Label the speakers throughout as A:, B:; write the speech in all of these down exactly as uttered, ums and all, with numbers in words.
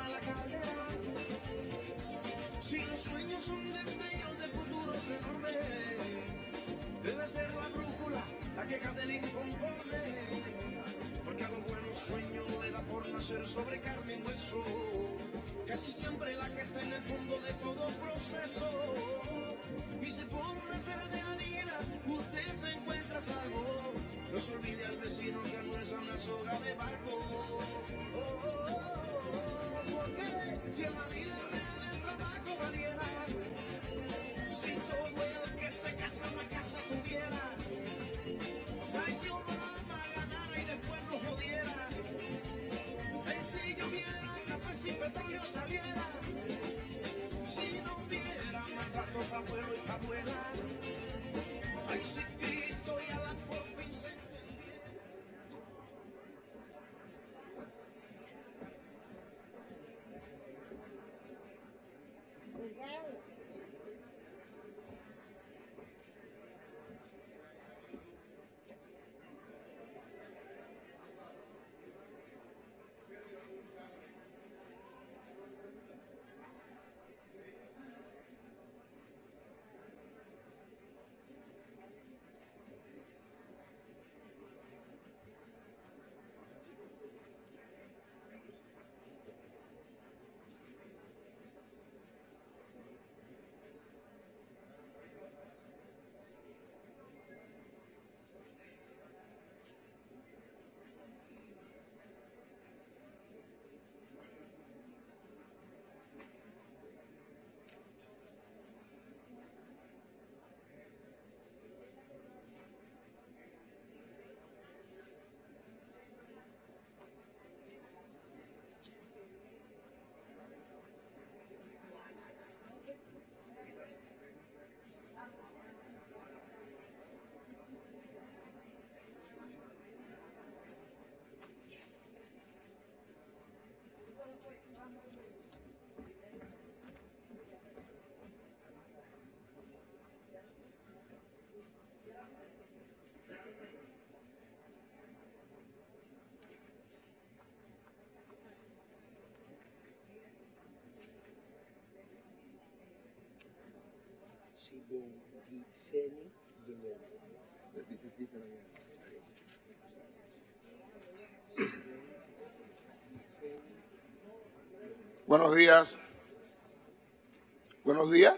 A: llena la caldera. Si los sueños son destellos de futuros enormes, debe ser la brújula la queja del inconforme, porque a los buenos sueños le da por nacer sobre carne y hueso, casi siempre la que está en el fondo de todo proceso. Y si por nacer de la vida usted se encuentra a salvo, no se olvide al vecino que no es una soga de barco. Oh, oh, oh, oh, porque si en la vida real el trabajo valiera, si todo el que se casa en la casa tuviera, ay, si Obama ganara y después no jodiera, ay, si lloviera café si petróleo saliera, si no hubiera maltrato pa' abuelo y pa' abuela, ay, si Cristo y Alá por fin se entendiera.
B: Buenos días. Buenos días.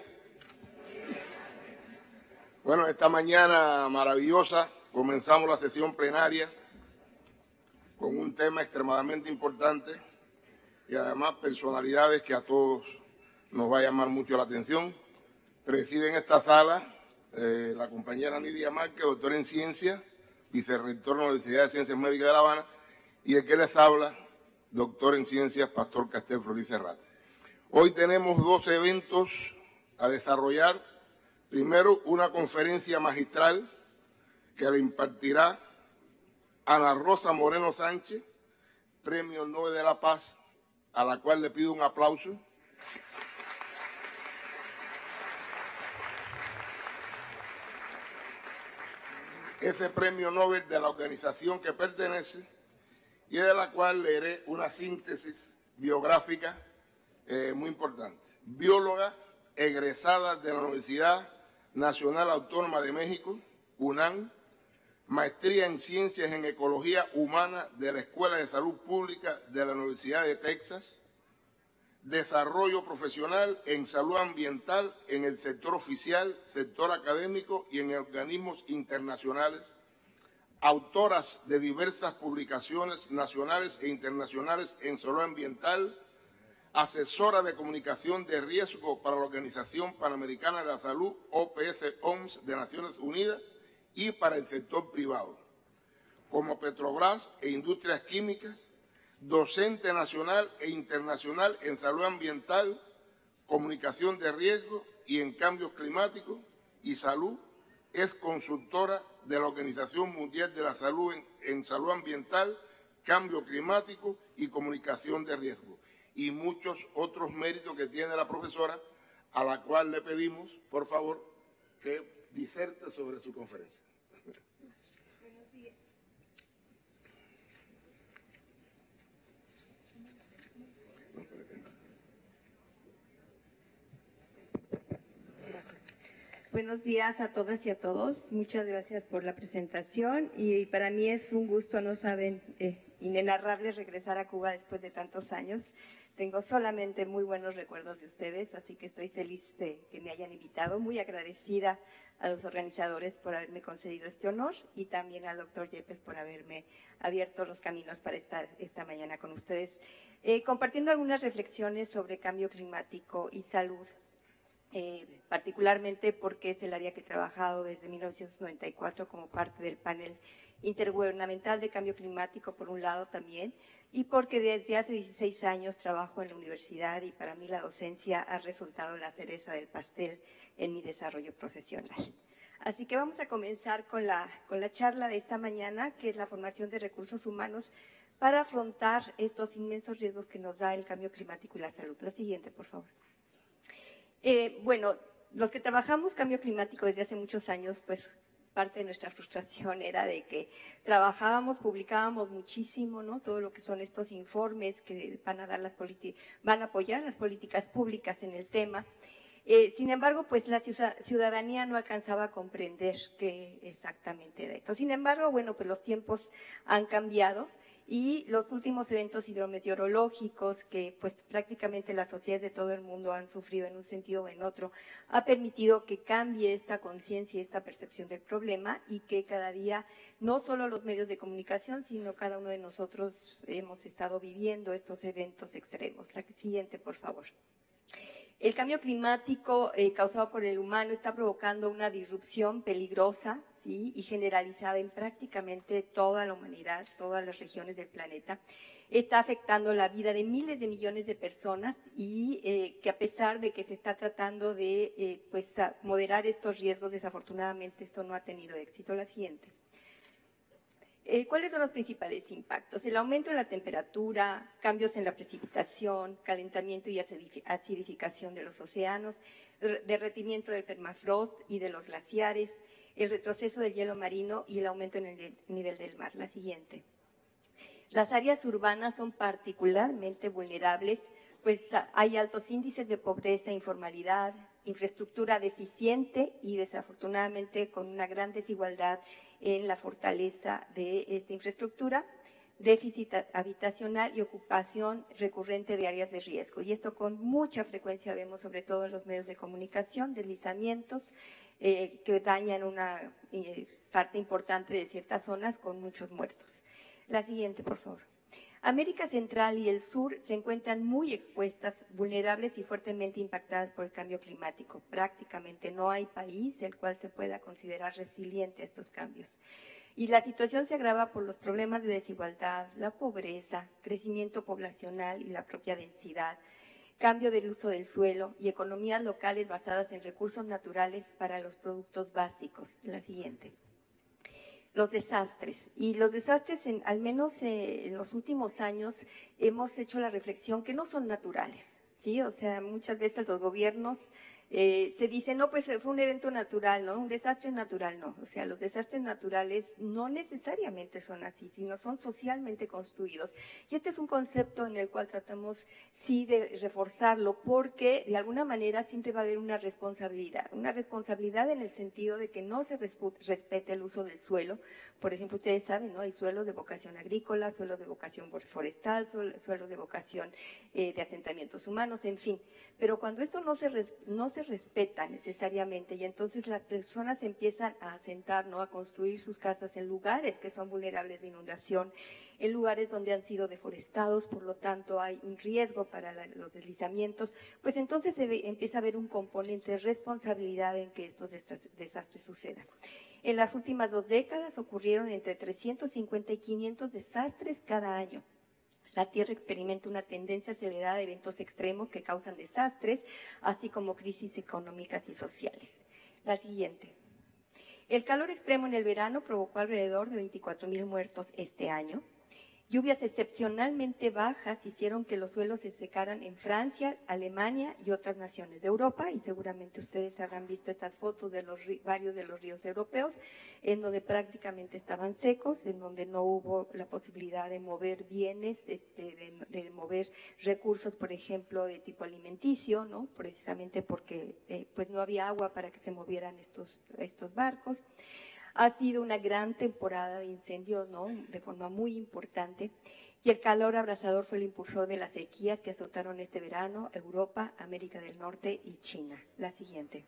B: Bueno, esta mañana maravillosa comenzamos la sesión plenaria con un tema extremadamente importante y además personalidades que a todos nos va a llamar mucho la atención. Preside en esta sala eh, la compañera Nidia Márquez, doctora en Ciencias, vicerrector de la Universidad de Ciencias Médicas de La Habana, y el que les habla, doctor en Ciencias, Pastor Castel Floriz Serrate. Hoy tenemos dos eventos a desarrollar. Primero, una conferencia magistral que le impartirá Ana Rosa Moreno Sánchez, Premio Nobel de la Paz, a la cual le pido un aplauso. Ese Premio Nobel de la organización que pertenece y de la cual leeré una síntesis biográfica eh, muy importante. Bióloga egresada de la Universidad Nacional Autónoma de México, UNAM, maestría en Ciencias en Ecología Humana de la Escuela de Salud Pública de la Universidad de Texas, desarrollo profesional en salud ambiental en el sector oficial, sector académico y en organismos internacionales, autoras de diversas publicaciones nacionales e internacionales en salud ambiental, asesora de comunicación de riesgo para la Organización Panamericana de la Salud, O P S O M S de Naciones Unidas, y para el sector privado. Como Petrobras e Industrias Químicas, docente nacional e internacional en salud ambiental, comunicación de riesgo y en cambios climáticos y salud, es consultora de la Organización Mundial de la Salud en, en salud ambiental, cambio climático y comunicación de riesgo, y muchos otros méritos que tiene la profesora, a la cual le pedimos, por favor, que diserte sobre su conferencia.
C: Buenos días. Buenos días a todas y a todos. Muchas gracias por la presentación y para mí es un gusto, no saben, eh, inenarrable regresar a Cuba después de tantos años. Tengo solamente muy buenos recuerdos de ustedes, así que estoy feliz de que me hayan invitado. Muy agradecida a los organizadores por haberme concedido este honor y también al doctor Yepes por haberme abierto los caminos para estar esta mañana con ustedes, eh, compartiendo algunas reflexiones sobre cambio climático y salud. Eh, particularmente porque es el área que he trabajado desde mil novecientos noventa y cuatro como parte del panel intergubernamental de cambio climático, por un lado también, y porque desde hace dieciséis años trabajo en la universidad y para mí la docencia ha resultado la cereza del pastel en mi desarrollo profesional. Así que vamos a comenzar con la, con la charla de esta mañana, que es la formación de recursos humanos para afrontar estos inmensos riesgos que nos da el cambio climático y la salud. La siguiente, por favor. Eh, bueno, los que trabajamos cambio climático desde hace muchos años, pues parte de nuestra frustración era de que trabajábamos, publicábamos muchísimo, ¿no? Todo lo que son estos informes que van a dar las van a apoyar las políticas públicas en el tema. Eh, sin embargo, pues la ciudadanía no alcanzaba a comprender qué exactamente era esto. Sin embargo, bueno, pues los tiempos han cambiado. Y los últimos eventos hidrometeorológicos que pues prácticamente las sociedades de todo el mundo han sufrido en un sentido o en otro, ha permitido que cambie esta conciencia y esta percepción del problema y que cada día no solo los medios de comunicación, sino cada uno de nosotros hemos estado viviendo estos eventos extremos. La siguiente, por favor. El cambio climático eh, causado por el humano está provocando una disrupción peligrosa, ¿sí? Y generalizada en prácticamente toda la humanidad, todas las regiones del planeta. Está afectando la vida de miles de millones de personas y eh, que a pesar de que se está tratando de eh, pues, moderar estos riesgos, desafortunadamente esto no ha tenido éxito. La siguiente. Eh, ¿Cuáles son los principales impactos? El aumento de la temperatura, cambios en la precipitación, calentamiento y acidificación de los océanos, derretimiento del permafrost y de los glaciares, el retroceso del hielo marino y el aumento en el nivel del mar. La siguiente. Las áreas urbanas son particularmente vulnerables, pues hay altos índices de pobreza e informalidad, infraestructura deficiente y desafortunadamente con una gran desigualdad en la fortaleza de esta infraestructura, déficit habitacional y ocupación recurrente de áreas de riesgo. Y esto con mucha frecuencia vemos, sobre todo en los medios de comunicación, deslizamientos eh, que dañan una eh, parte importante de ciertas zonas con muchos muertos. La siguiente, por favor. América Central y el Sur se encuentran muy expuestas, vulnerables y fuertemente impactadas por el cambio climático. Prácticamente no hay país el cual se pueda considerar resiliente a estos cambios. Y la situación se agrava por los problemas de desigualdad, la pobreza, crecimiento poblacional y la propia densidad, cambio del uso del suelo y economías locales basadas en recursos naturales para los productos básicos. La siguiente. Los desastres. Y los desastres, en, al menos eh, en los últimos años, hemos hecho la reflexión que no son naturales, ¿sí? O sea, muchas veces los gobiernos eh, se dicen, no, pues fue un evento natural, ¿no? Un desastre natural, no. O sea, los desastres naturales no necesariamente son así, sino son socialmente construidos. Y este es un concepto en el cual tratamos, sí, de reforzarlo, porque de alguna manera siempre va a haber una responsabilidad. Una responsabilidad en el sentido de que no se respete el uso del suelo. Por ejemplo, ustedes saben, ¿no? Hay suelos de vocación agrícola, suelos de vocación forestal, suelos de vocación eh, de asentamientos humanos, en fin. Pero cuando esto no se, no se respeta necesariamente y entonces las personas empiezan a asentar, ¿no? A construir sus casas en lugares que son vulnerables de inundación, en lugares donde han sido deforestados, por lo tanto hay un riesgo para la, los deslizamientos, pues entonces se ve, empieza a haber un componente de responsabilidad en que estos desastres sucedan. En las últimas dos décadas ocurrieron entre trescientos cincuenta y quinientos desastres cada año. La Tierra experimenta una tendencia acelerada de eventos extremos que causan desastres, así como crisis económicas y sociales. La siguiente. El calor extremo en el verano provocó alrededor de veinticuatro mil muertos este año. Lluvias excepcionalmente bajas hicieron que los suelos se secaran en Francia, Alemania y otras naciones de Europa, y seguramente ustedes habrán visto estas fotos de los varios de los ríos europeos, en donde prácticamente estaban secos, en donde no hubo la posibilidad de mover bienes, este, de, de mover recursos, por ejemplo, de tipo alimenticio, ¿no? Precisamente porque eh, pues no había agua para que se movieran estos, estos barcos. Ha sido una gran temporada de incendios, ¿no? De forma muy importante. Y el calor abrasador fue el impulsor de las sequías que azotaron este verano Europa, América del Norte y China. La siguiente.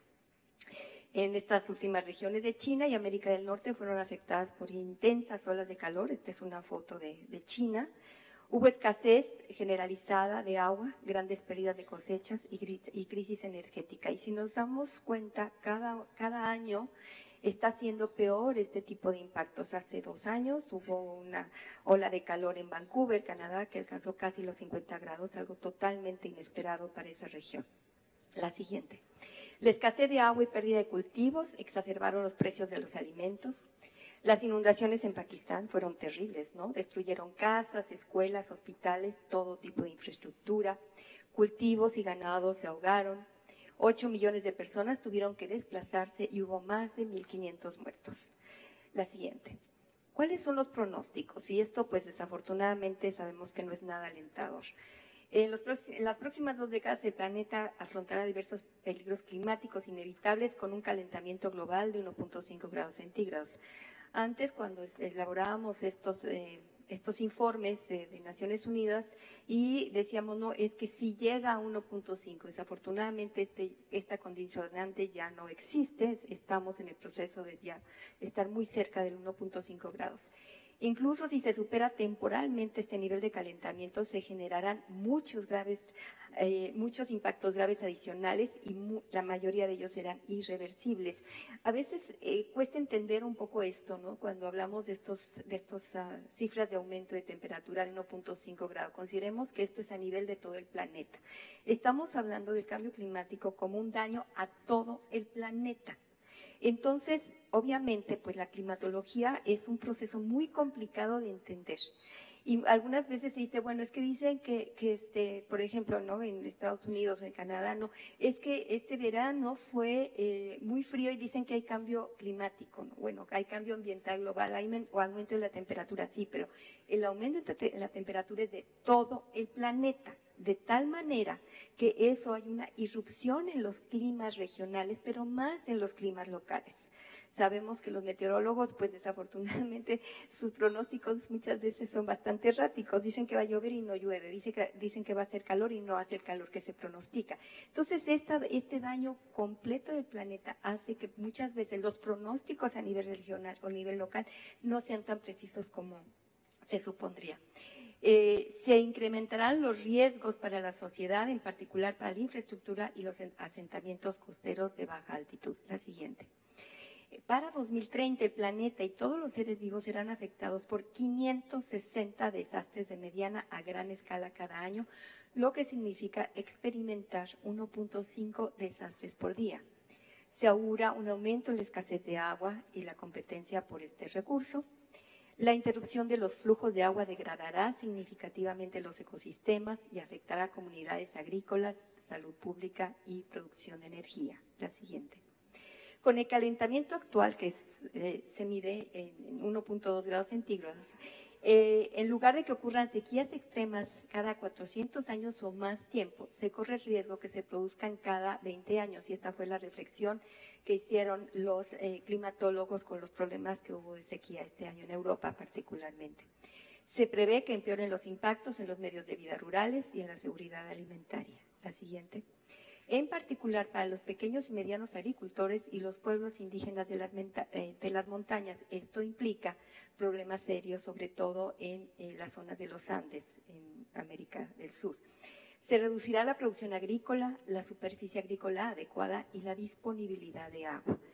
C: En estas últimas regiones de China y América del Norte fueron afectadas por intensas olas de calor. Esta es una foto de, de China. Hubo escasez generalizada de agua, grandes pérdidas de cosechas y, y crisis energética. Y si nos damos cuenta, cada, cada año está siendo peor este tipo de impactos. Hace dos años hubo una ola de calor en Vancouver, Canadá, que alcanzó casi los cincuenta grados, algo totalmente inesperado para esa región. La siguiente. La escasez de agua y pérdida de cultivos exacerbaron los precios de los alimentos. Las inundaciones en Pakistán fueron terribles, ¿no? Destruyeron casas, escuelas, hospitales, todo tipo de infraestructura. Cultivos y ganados se ahogaron. Ocho millones de personas tuvieron que desplazarse y hubo más de mil quinientos muertos. La siguiente. ¿Cuáles son los pronósticos? Y esto, pues, desafortunadamente sabemos que no es nada alentador. En, los, en las próximas dos décadas el planeta afrontará diversos peligros climáticos inevitables con un calentamiento global de uno punto cinco grados centígrados. Antes, cuando elaborábamos estos, eh, estos informes eh, de Naciones Unidas y decíamos, no, es que si llega a uno punto cinco, desafortunadamente este, esta condicionante ya no existe, estamos en el proceso de ya estar muy cerca del uno punto cinco grados. Incluso si se supera temporalmente este nivel de calentamiento, se generarán muchos graves, eh, muchos impactos graves adicionales y mu la mayoría de ellos serán irreversibles. A veces eh, cuesta entender un poco esto, ¿no? Cuando hablamos de estos, de estos uh, cifras de aumento de temperatura de uno punto cinco grados. Consideremos que esto es a nivel de todo el planeta. Estamos hablando del cambio climático como un daño a todo el planeta. Entonces, obviamente, pues la climatología es un proceso muy complicado de entender. Y algunas veces se dice, bueno, es que dicen que, que este, por ejemplo, ¿no? En Estados Unidos, en Canadá, no, es que este verano fue eh, muy frío y dicen que hay cambio climático, ¿no? Bueno, hay cambio ambiental global hay, o aumento de la temperatura, sí, pero el aumento de la temperatura es de todo el planeta. De tal manera que eso hay una irrupción en los climas regionales, pero más en los climas locales. Sabemos que los meteorólogos, pues desafortunadamente, sus pronósticos muchas veces son bastante erráticos. Dicen que va a llover y no llueve, dicen que, dicen que va a hacer calor y no hace el calor que se pronostica. Entonces, esta, este daño completo del planeta hace que muchas veces los pronósticos a nivel regional o a nivel local no sean tan precisos como se supondría. Eh, se incrementarán los riesgos para la sociedad, en particular para la infraestructura y los asentamientos costeros de baja altitud. La siguiente. Para dos mil treinta, el planeta y todos los seres vivos serán afectados por quinientos sesenta desastres de mediana a gran escala cada año, lo que significa experimentar uno punto cinco desastres por día. Se augura un aumento en la escasez de agua y la competencia por este recurso. La interrupción de los flujos de agua degradará significativamente los ecosistemas y afectará a comunidades agrícolas, salud pública y producción de energía. La siguiente. Con el calentamiento actual, que es, eh, se mide en uno punto dos grados centígrados, eh, en lugar de que ocurran sequías extremas cada cuatrocientos años o más tiempo, se corre el riesgo que se produzcan cada veinte años. Y esta fue la reflexión que hicieron los eh, climatólogos con los problemas que hubo de sequía este año en Europa particularmente. Se prevé que empeoren los impactos en los medios de vida rurales y en la seguridad alimentaria. La siguiente. En particular para los pequeños y medianos agricultores y los pueblos indígenas de las, eh, de las montañas. Esto implica problemas serios, sobre todo en eh, las zonas de los Andes, en América del Sur. Se reducirá la producción agrícola, la superficie agrícola adecuada y la disponibilidad de agua.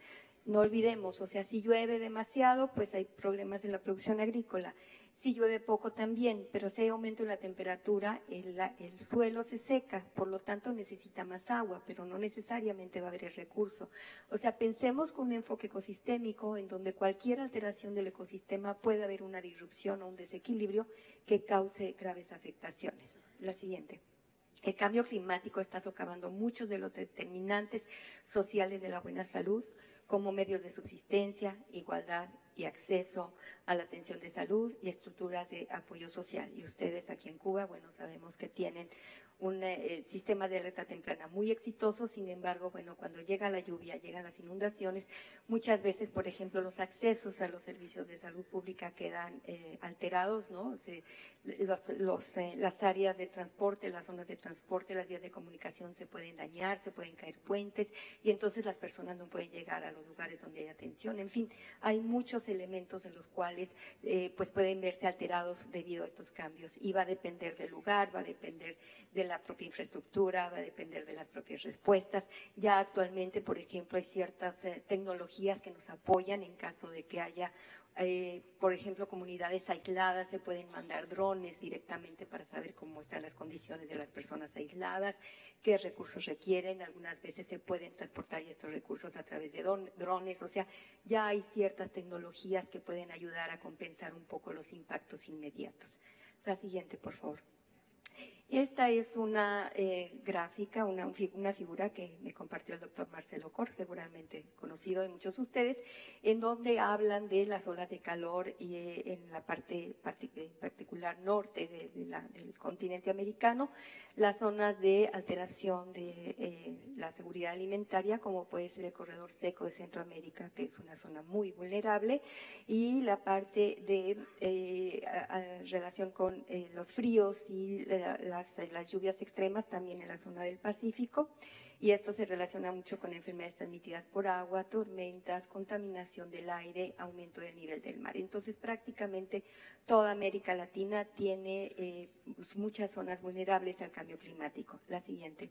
C: No olvidemos, o sea, si llueve demasiado, pues hay problemas en la producción agrícola. Si llueve poco también, pero si hay aumento en la temperatura, el, el suelo se seca, por lo tanto necesita más agua, pero no necesariamente va a haber el recurso. O sea, pensemos con un enfoque ecosistémico en donde cualquier alteración del ecosistema puede haber una disrupción o un desequilibrio que cause graves afectaciones. La siguiente. El cambio climático está socavando muchos de los determinantes sociales de la buena salud, como medios de subsistencia, igualdad y acceso a la atención de salud y estructuras de apoyo social. Y ustedes aquí en Cuba, bueno, sabemos que tienen un eh, sistema de alerta temprana muy exitoso. Sin embargo, bueno, cuando llega la lluvia, llegan las inundaciones, muchas veces, por ejemplo, los accesos a los servicios de salud pública quedan eh, alterados, ¿no? Se, los, los, eh, las áreas de transporte, las zonas de transporte, las vías de comunicación se pueden dañar, se pueden caer puentes y entonces las personas no pueden llegar a los lugares donde hay atención. En fin, hay muchos elementos en los cuales eh, pues pueden verse alterados debido a estos cambios y va a depender del lugar, va a depender de la propia infraestructura, va a depender de las propias respuestas. Ya actualmente, por ejemplo, hay ciertas eh, tecnologías que nos apoyan en caso de que haya Eh, por ejemplo, comunidades aisladas, se pueden mandar drones directamente para saber cómo están las condiciones de las personas aisladas, qué recursos requieren. Algunas veces se pueden transportar estos recursos a través de don, drones, o sea, ya hay ciertas tecnologías que pueden ayudar a compensar un poco los impactos inmediatos. La siguiente, por favor. Esta es una eh, gráfica, una, una figura que me compartió el doctor Marcelo Cor, seguramente conocido de muchos de ustedes, en donde hablan de las olas de calor y eh, en la parte partic particular norte de, de la, del continente americano, las zonas de alteración de eh, la seguridad alimentaria, como puede ser el corredor seco de Centroamérica, que es una zona muy vulnerable, y la parte de eh, a, a relación con eh, los fríos y la, la Las, las lluvias extremas también en la zona del Pacífico, y esto se relaciona mucho con enfermedades transmitidas por agua, tormentas, contaminación del aire, aumento del nivel del mar. Entonces, prácticamente toda América Latina tiene eh, muchas zonas vulnerables al cambio climático. La siguiente.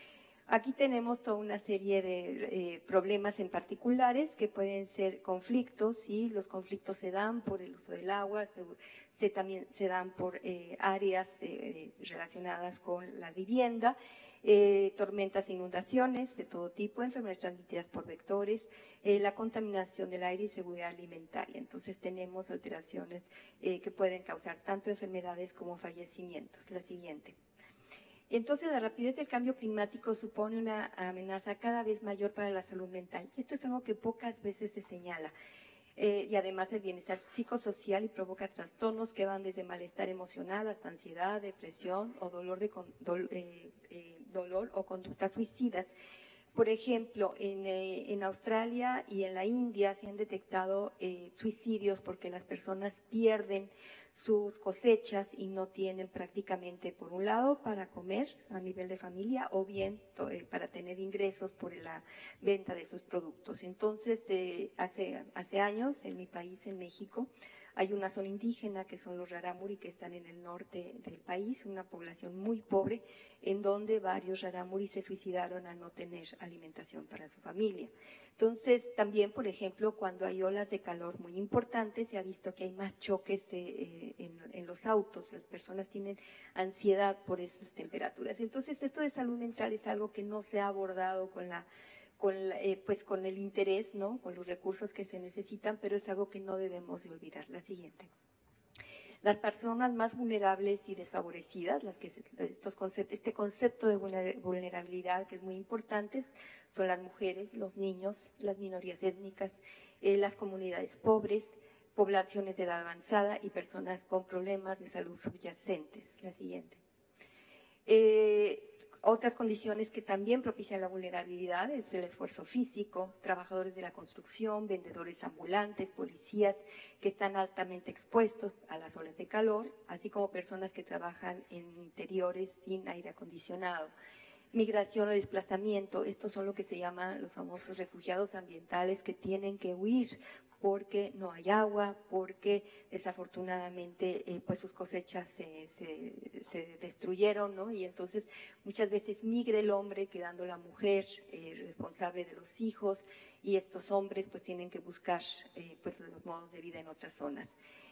C: Aquí tenemos toda una serie de eh, problemas en particulares que pueden ser conflictos, y los conflictos se dan por el uso del agua, se, se también se dan por eh, áreas eh, relacionadas con la vivienda, eh, tormentas e inundaciones de todo tipo, enfermedades transmitidas por vectores, eh, la contaminación del aire y seguridad alimentaria. Entonces tenemos alteraciones eh, que pueden causar tanto enfermedades como fallecimientos. La siguiente. Entonces, la rapidez del cambio climático supone una amenaza cada vez mayor para la salud mental. Esto es algo que pocas veces se señala. Eh, y además el bienestar psicosocial, y provoca trastornos que van desde malestar emocional hasta ansiedad, depresión o dolor, de, dol, eh, eh, dolor o conductas suicidas. Por ejemplo, en, eh, en Australia y en la India se han detectado eh, suicidios porque las personas pierden sus cosechas y no tienen prácticamente, por un lado, para comer a nivel de familia, o bien eh, para tener ingresos por la venta de sus productos. Entonces, eh, hace, hace años, en mi país, en México, hay una zona indígena que son los rarámuri, que están en el norte del país, una población muy pobre, en donde varios rarámuri se suicidaron al no tener alimentación para su familia. Entonces, también, por ejemplo, cuando hay olas de calor muy importantes, se ha visto que hay más choques eh, en, en los autos, las personas tienen ansiedad por esas temperaturas. Entonces, esto de salud mental es algo que no se ha abordado con la Con, eh, pues con el interés, ¿no? Con los recursos que se necesitan, pero es algo que no debemos de olvidar. La siguiente. Las personas más vulnerables y desfavorecidas, las que estos conceptos, este concepto de vulnerabilidad que es muy importante, son las mujeres, los niños, las minorías étnicas, eh, las comunidades pobres, poblaciones de edad avanzada y personas con problemas de salud subyacentes. La siguiente. Eh, Otras condiciones que también propician la vulnerabilidad es el esfuerzo físico, trabajadores de la construcción, vendedores ambulantes, policías que están altamente expuestos a las olas de calor, así como personas que trabajan en interiores sin aire acondicionado. Migración o desplazamiento, estos son lo que se llaman los famosos refugiados ambientales que tienen que huir porque no hay agua, porque desafortunadamente eh, pues sus cosechas se, se, se destruyeron, ¿no? Y entonces muchas veces migra el hombre quedando la mujer eh, responsable de los hijos, y estos hombres pues tienen que buscar eh, pues los modos de vida en otras zonas.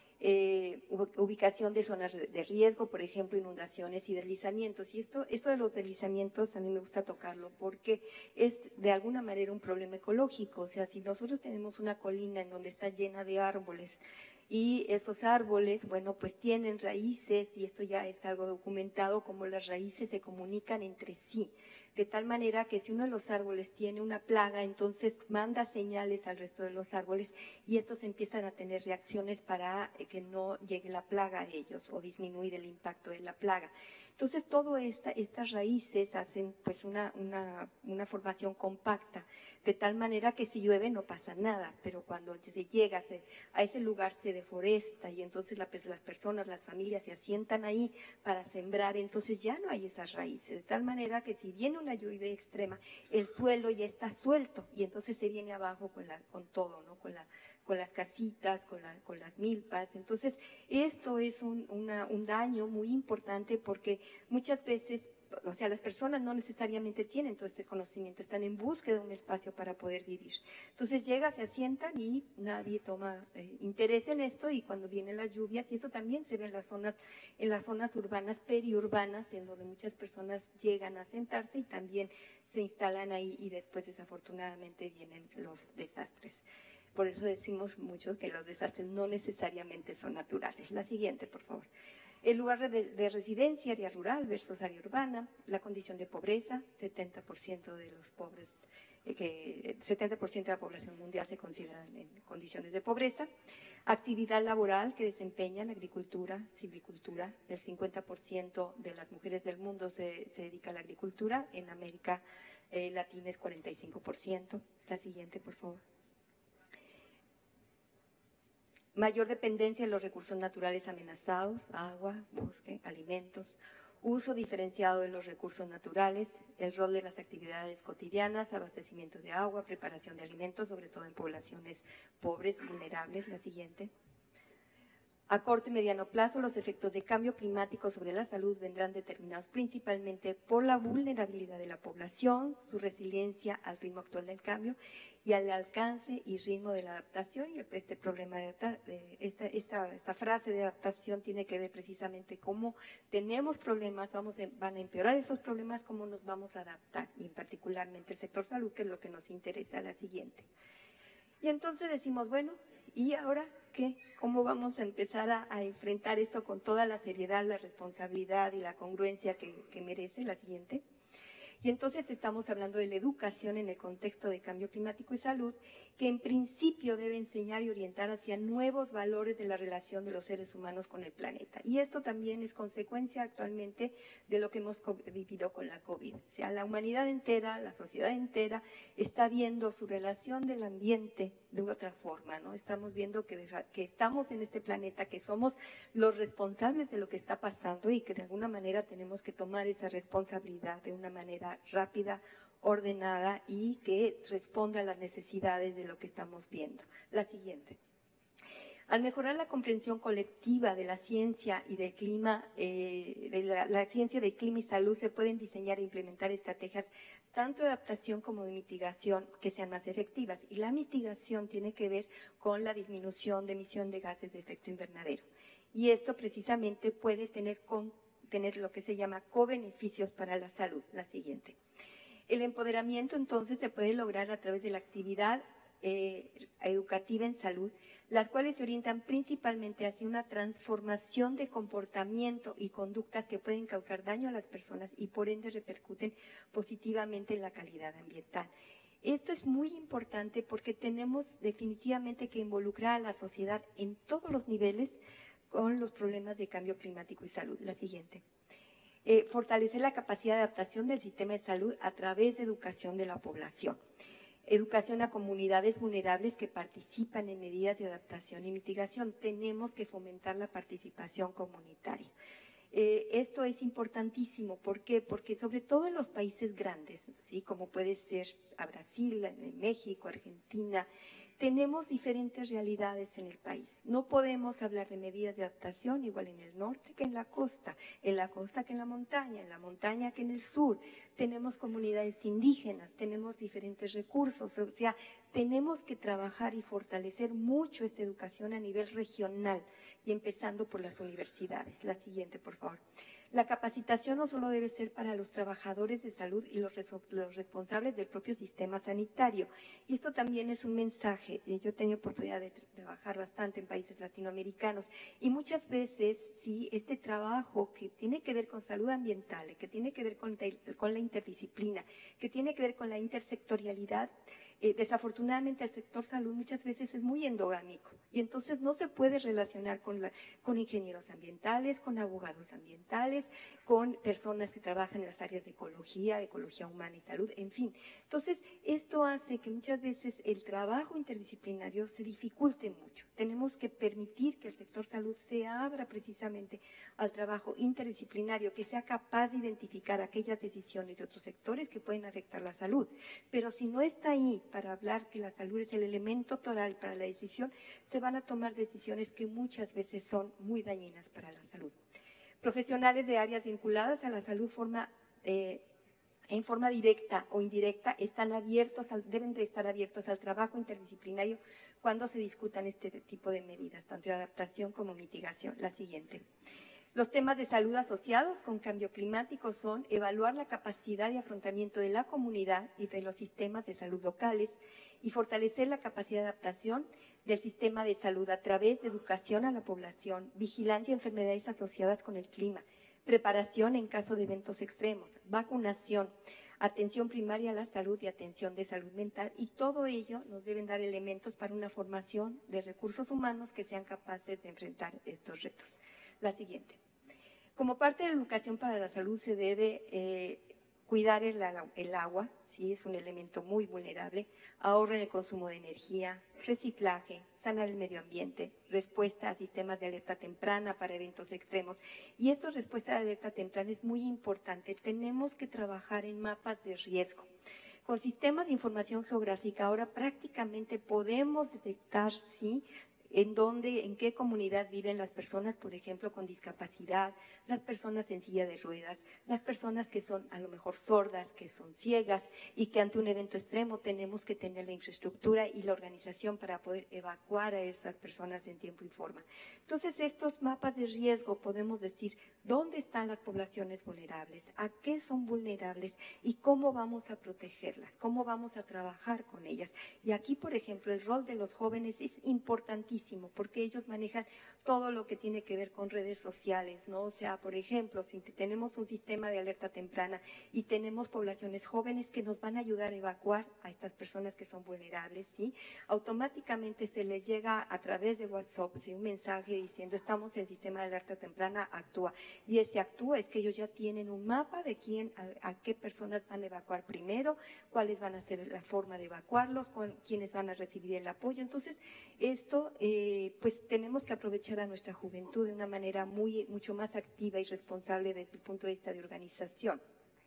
C: Eh, ubicación de zonas de riesgo, por ejemplo, inundaciones y deslizamientos. Y esto, esto de los deslizamientos a mí me gusta tocarlo porque es de alguna manera un problema ecológico. O sea, si nosotros tenemos una colina en donde está llena de árboles y esos árboles, bueno, pues tienen raíces, y esto ya es algo documentado, como las raíces se comunican entre sí, de tal manera que si uno de los árboles tiene una plaga, entonces manda señales al resto de los árboles y estos empiezan a tener reacciones para que no llegue la plaga a ellos o disminuir el impacto de la plaga. Entonces, todas esta, estas raíces hacen pues una, una, una formación compacta, de tal manera que si llueve no pasa nada, pero cuando se llega se, a ese lugar se deforesta y entonces la, las personas, las familias se asientan ahí para sembrar, entonces ya no hay esas raíces, de tal manera que si viene una lluvia extrema, el suelo ya está suelto y entonces se viene abajo con, la, con todo, ¿no? Con la con las casitas, con, la, con las milpas. Entonces, esto es un, una, un daño muy importante porque muchas veces, o sea, las personas no necesariamente tienen todo este conocimiento, están en búsqueda de un espacio para poder vivir. Entonces, llega, se asientan y nadie toma eh, interés en esto, y cuando vienen las lluvias, y eso también se ve en las zonas, en las zonas urbanas, periurbanas, en donde muchas personas llegan a sentarse y también se instalan ahí, y después desafortunadamente vienen los desastres. Por eso decimos mucho que los desastres no necesariamente son naturales. La siguiente, por favor. El lugar de, de residencia, área rural versus área urbana, la condición de pobreza, setenta por ciento de los pobres, eh, que setenta por ciento de la población mundial se consideran en condiciones de pobreza. Actividad laboral que desempeñan, agricultura, silvicultura, el cincuenta por ciento de las mujeres del mundo se, se dedica a la agricultura, en América eh, Latina es cuarenta y cinco por ciento. La siguiente, por favor. Mayor dependencia de los recursos naturales amenazados, agua, bosque, alimentos, uso diferenciado de los recursos naturales, el rol de las actividades cotidianas, abastecimiento de agua, preparación de alimentos, sobre todo en poblaciones pobres, vulnerables. La siguiente. A corto y mediano plazo, los efectos de cambio climático sobre la salud vendrán determinados principalmente por la vulnerabilidad de la población, su resiliencia al ritmo actual del cambio y al alcance y ritmo de la adaptación. Y este problema de, de esta, esta, esta frase de adaptación tiene que ver precisamente cómo tenemos problemas, vamos a, van a empeorar esos problemas, cómo nos vamos a adaptar, y particularmente el sector salud, que es lo que nos interesa. La siguiente. Y entonces decimos, bueno, ¿y ahora qué? ¿Cómo vamos a empezar a, a enfrentar esto con toda la seriedad, la responsabilidad y la congruencia que, que merece? La siguiente. Y entonces estamos hablando de la educación en el contexto de cambio climático y salud, que en principio debe enseñar y orientar hacia nuevos valores de la relación de los seres humanos con el planeta. Y esto también es consecuencia actualmente de lo que hemos vivido con la COVID. O sea, la humanidad entera, la sociedad entera, está viendo su relación del ambiente de otra forma, ¿no? Estamos viendo que, que estamos en este planeta, que somos los responsables de lo que está pasando y que de alguna manera tenemos que tomar esa responsabilidad de una manera rápida, ordenada y que responda a las necesidades de lo que estamos viendo. La siguiente. Al mejorar la comprensión colectiva de la ciencia y del clima, eh, de la, la ciencia del clima y salud, se pueden diseñar e implementar estrategias tanto de adaptación como de mitigación que sean más efectivas. Y la mitigación tiene que ver con la disminución de emisión de gases de efecto invernadero. Y esto precisamente puede tener, con, tener lo que se llama co-beneficios para la salud. La siguiente. El empoderamiento entonces se puede lograr a través de la actividad eh, educativa en salud, las cuales se orientan principalmente hacia una transformación de comportamiento y conductas que pueden causar daño a las personas y por ende repercuten positivamente en la calidad ambiental. Esto es muy importante porque tenemos definitivamente que involucrar a la sociedad en todos los niveles con los problemas de cambio climático y salud. La siguiente. Eh, fortalecer la capacidad de adaptación del sistema de salud a través de educación de la población. Educación a comunidades vulnerables que participan en medidas de adaptación y mitigación. Tenemos que fomentar la participación comunitaria. Eh, esto es importantísimo. ¿Por qué? Porque sobre todo en los países grandes, ¿sí? Como puede ser a Brasil, México, Argentina, tenemos diferentes realidades en el país. No podemos hablar de medidas de adaptación igual en el norte que en la costa, en la costa que en la montaña, en la montaña que en el sur. Tenemos comunidades indígenas, tenemos diferentes recursos, o sea, tenemos que trabajar y fortalecer mucho esta educación a nivel regional y empezando por las universidades. La siguiente, por favor. La capacitación no solo debe ser para los trabajadores de salud y los, los responsables del propio sistema sanitario. Y esto también es un mensaje. Yo he tenido oportunidad de trabajar bastante en países latinoamericanos y muchas veces, sí, este trabajo que tiene que ver con salud ambiental, que tiene que ver con, con la interdisciplina, que tiene que ver con la intersectorialidad, Eh, desafortunadamente el sector salud muchas veces es muy endogámico y entonces no se puede relacionar con, la, con ingenieros ambientales, con abogados ambientales, con personas que trabajan en las áreas de ecología, ecología humana y salud, en fin. Entonces, esto hace que muchas veces el trabajo interdisciplinario se dificulte mucho. Tenemos que permitir que el sector salud se abra precisamente al trabajo interdisciplinario, que sea capaz de identificar aquellas decisiones de otros sectores que pueden afectar la salud. Pero si no está ahí para hablar que la salud es el elemento toral para la decisión, se van a tomar decisiones que muchas veces son muy dañinas para la salud. Profesionales de áreas vinculadas a la salud forma, eh, en forma directa o indirecta están abiertos, al, deben de estar abiertos al trabajo interdisciplinario cuando se discutan este tipo de medidas, tanto de adaptación como mitigación. La siguiente. Los temas de salud asociados con cambio climático son evaluar la capacidad de afrontamiento de la comunidad y de los sistemas de salud locales y fortalecer la capacidad de adaptación del sistema de salud a través de educación a la población, vigilancia de enfermedades asociadas con el clima, preparación en caso de eventos extremos, vacunación, atención primaria a la salud y atención de salud mental, y todo ello nos deben dar elementos para una formación de recursos humanos que sean capaces de enfrentar estos retos. La siguiente. Como parte de la educación para la salud se debe eh, cuidar el, el agua, ¿sí? Es un elemento muy vulnerable, ahorro en el consumo de energía, reciclaje, sanar el medio ambiente, respuesta a sistemas de alerta temprana para eventos extremos. Y esto, respuesta de alerta temprana, es muy importante. Tenemos que trabajar en mapas de riesgo. Con sistemas de información geográfica ahora prácticamente podemos detectar, ¿sí?, en dónde, en qué comunidad viven las personas, por ejemplo, con discapacidad, las personas en silla de ruedas, las personas que son a lo mejor sordas, que son ciegas y que ante un evento extremo tenemos que tener la infraestructura y la organización para poder evacuar a esas personas en tiempo y forma. Entonces, estos mapas de riesgo podemos decir dónde están las poblaciones vulnerables, a qué son vulnerables y cómo vamos a protegerlas, cómo vamos a trabajar con ellas. Y aquí, por ejemplo, el rol de los jóvenes es importantísimo, porque ellos manejan todo lo que tiene que ver con redes sociales, ¿no? O sea, por ejemplo, si tenemos un sistema de alerta temprana y tenemos poblaciones jóvenes que nos van a ayudar a evacuar a estas personas que son vulnerables, ¿sí? Automáticamente se les llega a través de WhatsApp, ¿sí?, un mensaje diciendo estamos en el sistema de alerta temprana, actúa. Y ese actúa es que ellos ya tienen un mapa de quién, a, a qué personas van a evacuar primero, cuáles van a ser la forma de evacuarlos, cuál, quiénes van a recibir el apoyo. Entonces, esto Eh, pues tenemos que aprovechar a nuestra juventud de una manera muy, mucho más activa y responsable desde el punto de vista de organización.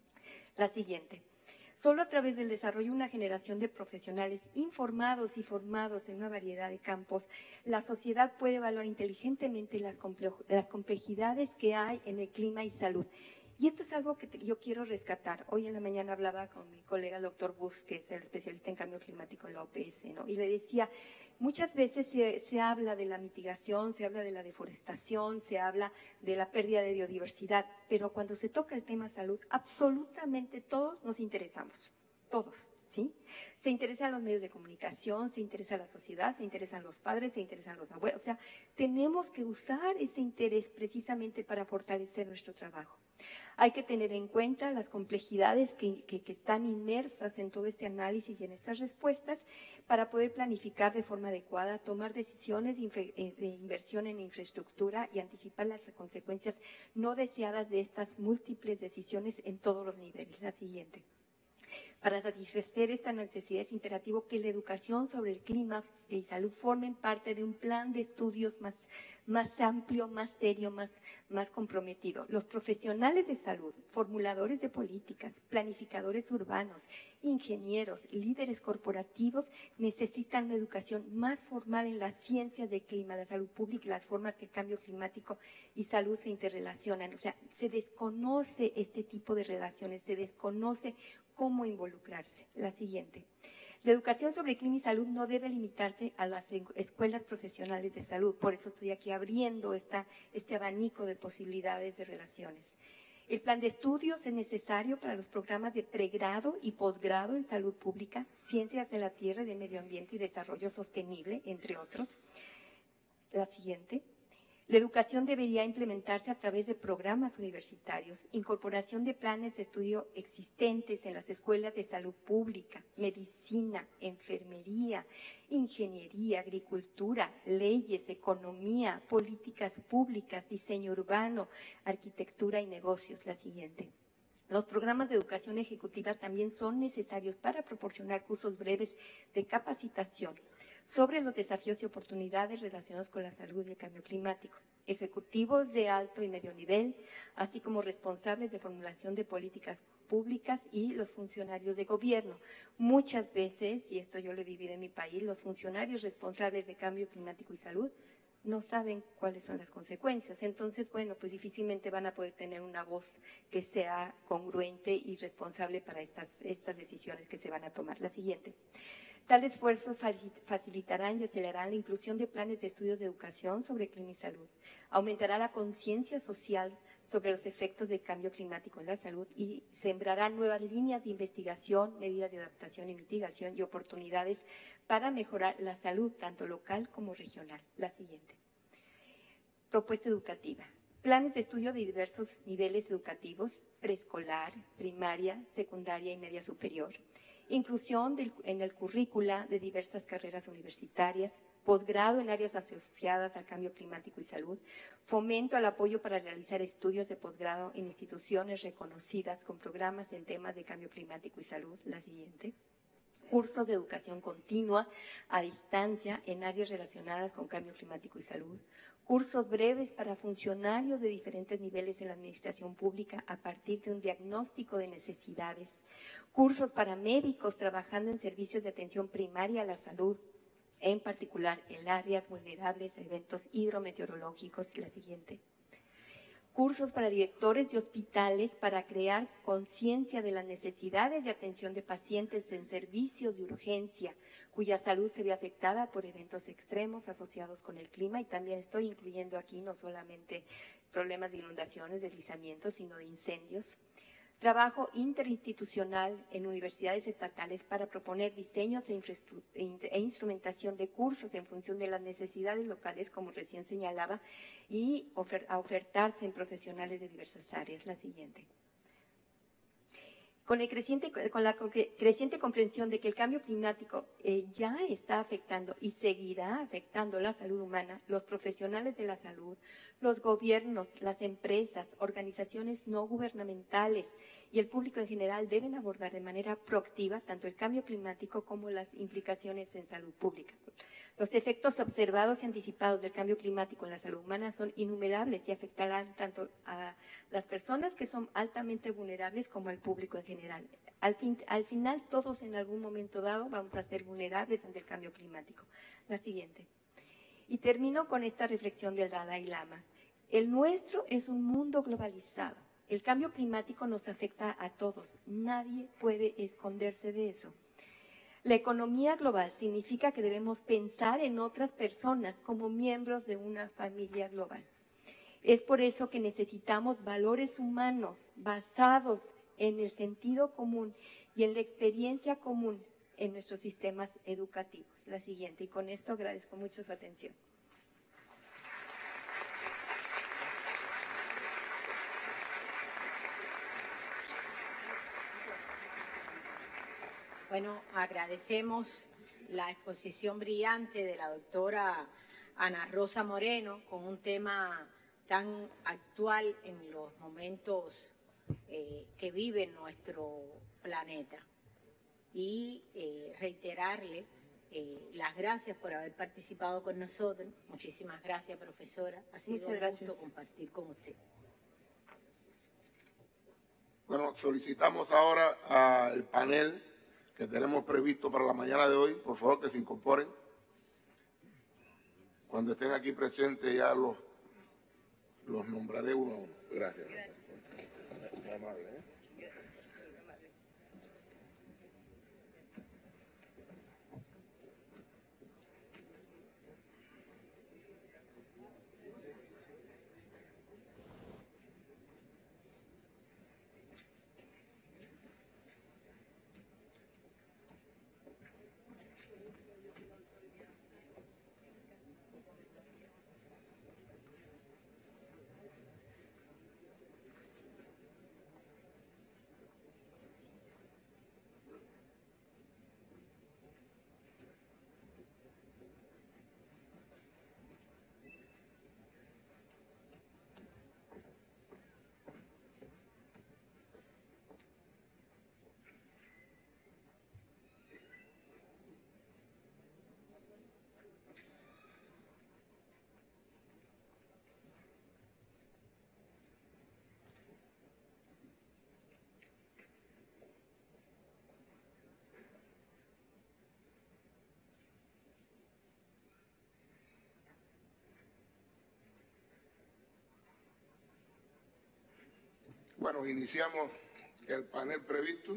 C: La siguiente. Solo a través del desarrollo de una generación de profesionales informados y formados en una variedad de campos, la sociedad puede evaluar inteligentemente las, las complejidades que hay en el clima y salud. Y esto es algo que te, yo quiero rescatar. Hoy en la mañana hablaba con mi colega el doctor Bus, que es el especialista en cambio climático en la O P S, ¿no? Y le decía, muchas veces se, se habla de la mitigación, se habla de la deforestación, se habla de la pérdida de biodiversidad, pero cuando se toca el tema salud, absolutamente todos nos interesamos, todos, ¿sí? Se interesan los medios de comunicación, se interesa la sociedad, se interesan los padres, se interesan los abuelos. O sea, tenemos que usar ese interés precisamente para fortalecer nuestro trabajo. Hay que tener en cuenta las complejidades que, que, que están inmersas en todo este análisis y en estas respuestas para poder planificar de forma adecuada, tomar decisiones de, de inversión en infraestructura y anticipar las consecuencias no deseadas de estas múltiples decisiones en todos los niveles. La siguiente. Para satisfacer esta necesidad es imperativo que la educación sobre el clima y salud formen parte de un plan de estudios más, más amplio, más serio, más, más comprometido. Los profesionales de salud, formuladores de políticas, planificadores urbanos, ingenieros, líderes corporativos necesitan una educación más formal en las ciencias del clima, la salud pública y las formas que el cambio climático y salud se interrelacionan. O sea, se desconoce este tipo de relaciones, se desconoce cómo involucrarse. La siguiente. La educación sobre clima y salud no debe limitarse a las escuelas profesionales de salud. Por eso estoy aquí abriendo esta, este abanico de posibilidades de relaciones. El plan de estudios es necesario para los programas de pregrado y posgrado en salud pública, ciencias de la tierra, de medio ambiente y desarrollo sostenible, entre otros. La siguiente. La educación debería implementarse a través de programas universitarios, incorporación de planes de estudio existentes en las escuelas de salud pública, medicina, enfermería, ingeniería, agricultura, leyes, economía, políticas públicas, diseño urbano, arquitectura y negocios. La siguiente. Los programas de educación ejecutiva también son necesarios para proporcionar cursos breves de capacitación sobre los desafíos y oportunidades relacionados con la salud y el cambio climático, ejecutivos de alto y medio nivel, así como responsables de formulación de políticas públicas y los funcionarios de gobierno. Muchas veces, y esto yo lo he vivido en mi país, los funcionarios responsables de cambio climático y salud no saben cuáles son las consecuencias. Entonces, bueno, pues difícilmente van a poder tener una voz que sea congruente y responsable para estas, estas decisiones que se van a tomar. La siguiente. Tales esfuerzos facilitarán y acelerarán la inclusión de planes de estudios de educación sobre clima y salud. Aumentará la conciencia social sobre los efectos del cambio climático en la salud y sembrarán nuevas líneas de investigación, medidas de adaptación y mitigación y oportunidades para mejorar la salud tanto local como regional. La siguiente. Propuesta educativa. Planes de estudio de diversos niveles educativos, preescolar, primaria, secundaria y media superior. Inclusión del, en el currícula de diversas carreras universitarias, posgrado en áreas asociadas al cambio climático y salud, fomento al apoyo para realizar estudios de posgrado en instituciones reconocidas con programas en temas de cambio climático y salud. La siguiente. Cursos de educación continua a distancia en áreas relacionadas con cambio climático y salud. Cursos breves para funcionarios de diferentes niveles en la administración pública a partir de un diagnóstico de necesidades. Cursos para médicos trabajando en servicios de atención primaria a la salud, en particular en áreas vulnerables a eventos hidrometeorológicos. La siguiente. Cursos para directores de hospitales para crear conciencia de las necesidades de atención de pacientes en servicios de urgencia cuya salud se ve afectada por eventos extremos asociados con el clima, y también estoy incluyendo aquí no solamente problemas de inundaciones, deslizamientos, sino de incendios. Trabajo interinstitucional en universidades estatales para proponer diseños e, e instrumentación de cursos en función de las necesidades locales, como recién señalaba, y ofer a ofertarse en profesionales de diversas áreas. La siguiente. Con, el creciente, con la creciente comprensión de que el cambio climático eh, ya está afectando y seguirá afectando la salud humana, los profesionales de la salud, los gobiernos, las empresas, organizaciones no gubernamentales y el público en general deben abordar de manera proactiva tanto el cambio climático como las implicaciones en salud pública. Los efectos observados y anticipados del cambio climático en la salud humana son innumerables y afectarán tanto a las personas que son altamente vulnerables como al público en general. Al, fin, al final, todos en algún momento dado vamos a ser vulnerables ante el cambio climático. La siguiente. Y termino con esta reflexión del Dalai Lama. El nuestro es un mundo globalizado. El cambio climático nos afecta a todos. Nadie puede esconderse de eso. La economía global significa que debemos pensar en otras personas como miembros de una familia global. Es por eso que necesitamos valores humanos basados en el sentido común y en la experiencia común en nuestros sistemas educativos. La siguiente, y con esto agradezco mucho su atención.
D: Bueno, agradecemos la exposición brillante de la doctora Ana Rosa Moreno con un tema tan actual en los momentos eh, que vive nuestro planeta. y eh, reiterarle eh, las gracias por haber participado con nosotros. Muchísimas gracias, profesora. Ha sido
C: Muchas
D: un
C: gracias.
D: gusto compartir con usted.
B: Bueno, solicitamos ahora al panel que tenemos previsto para la mañana de hoy, por favor que se incorporen. Cuando estén aquí presentes ya los, los nombraré uno a uno. Gracias. Muy amable, ¿eh? Bueno, iniciamos el panel previsto.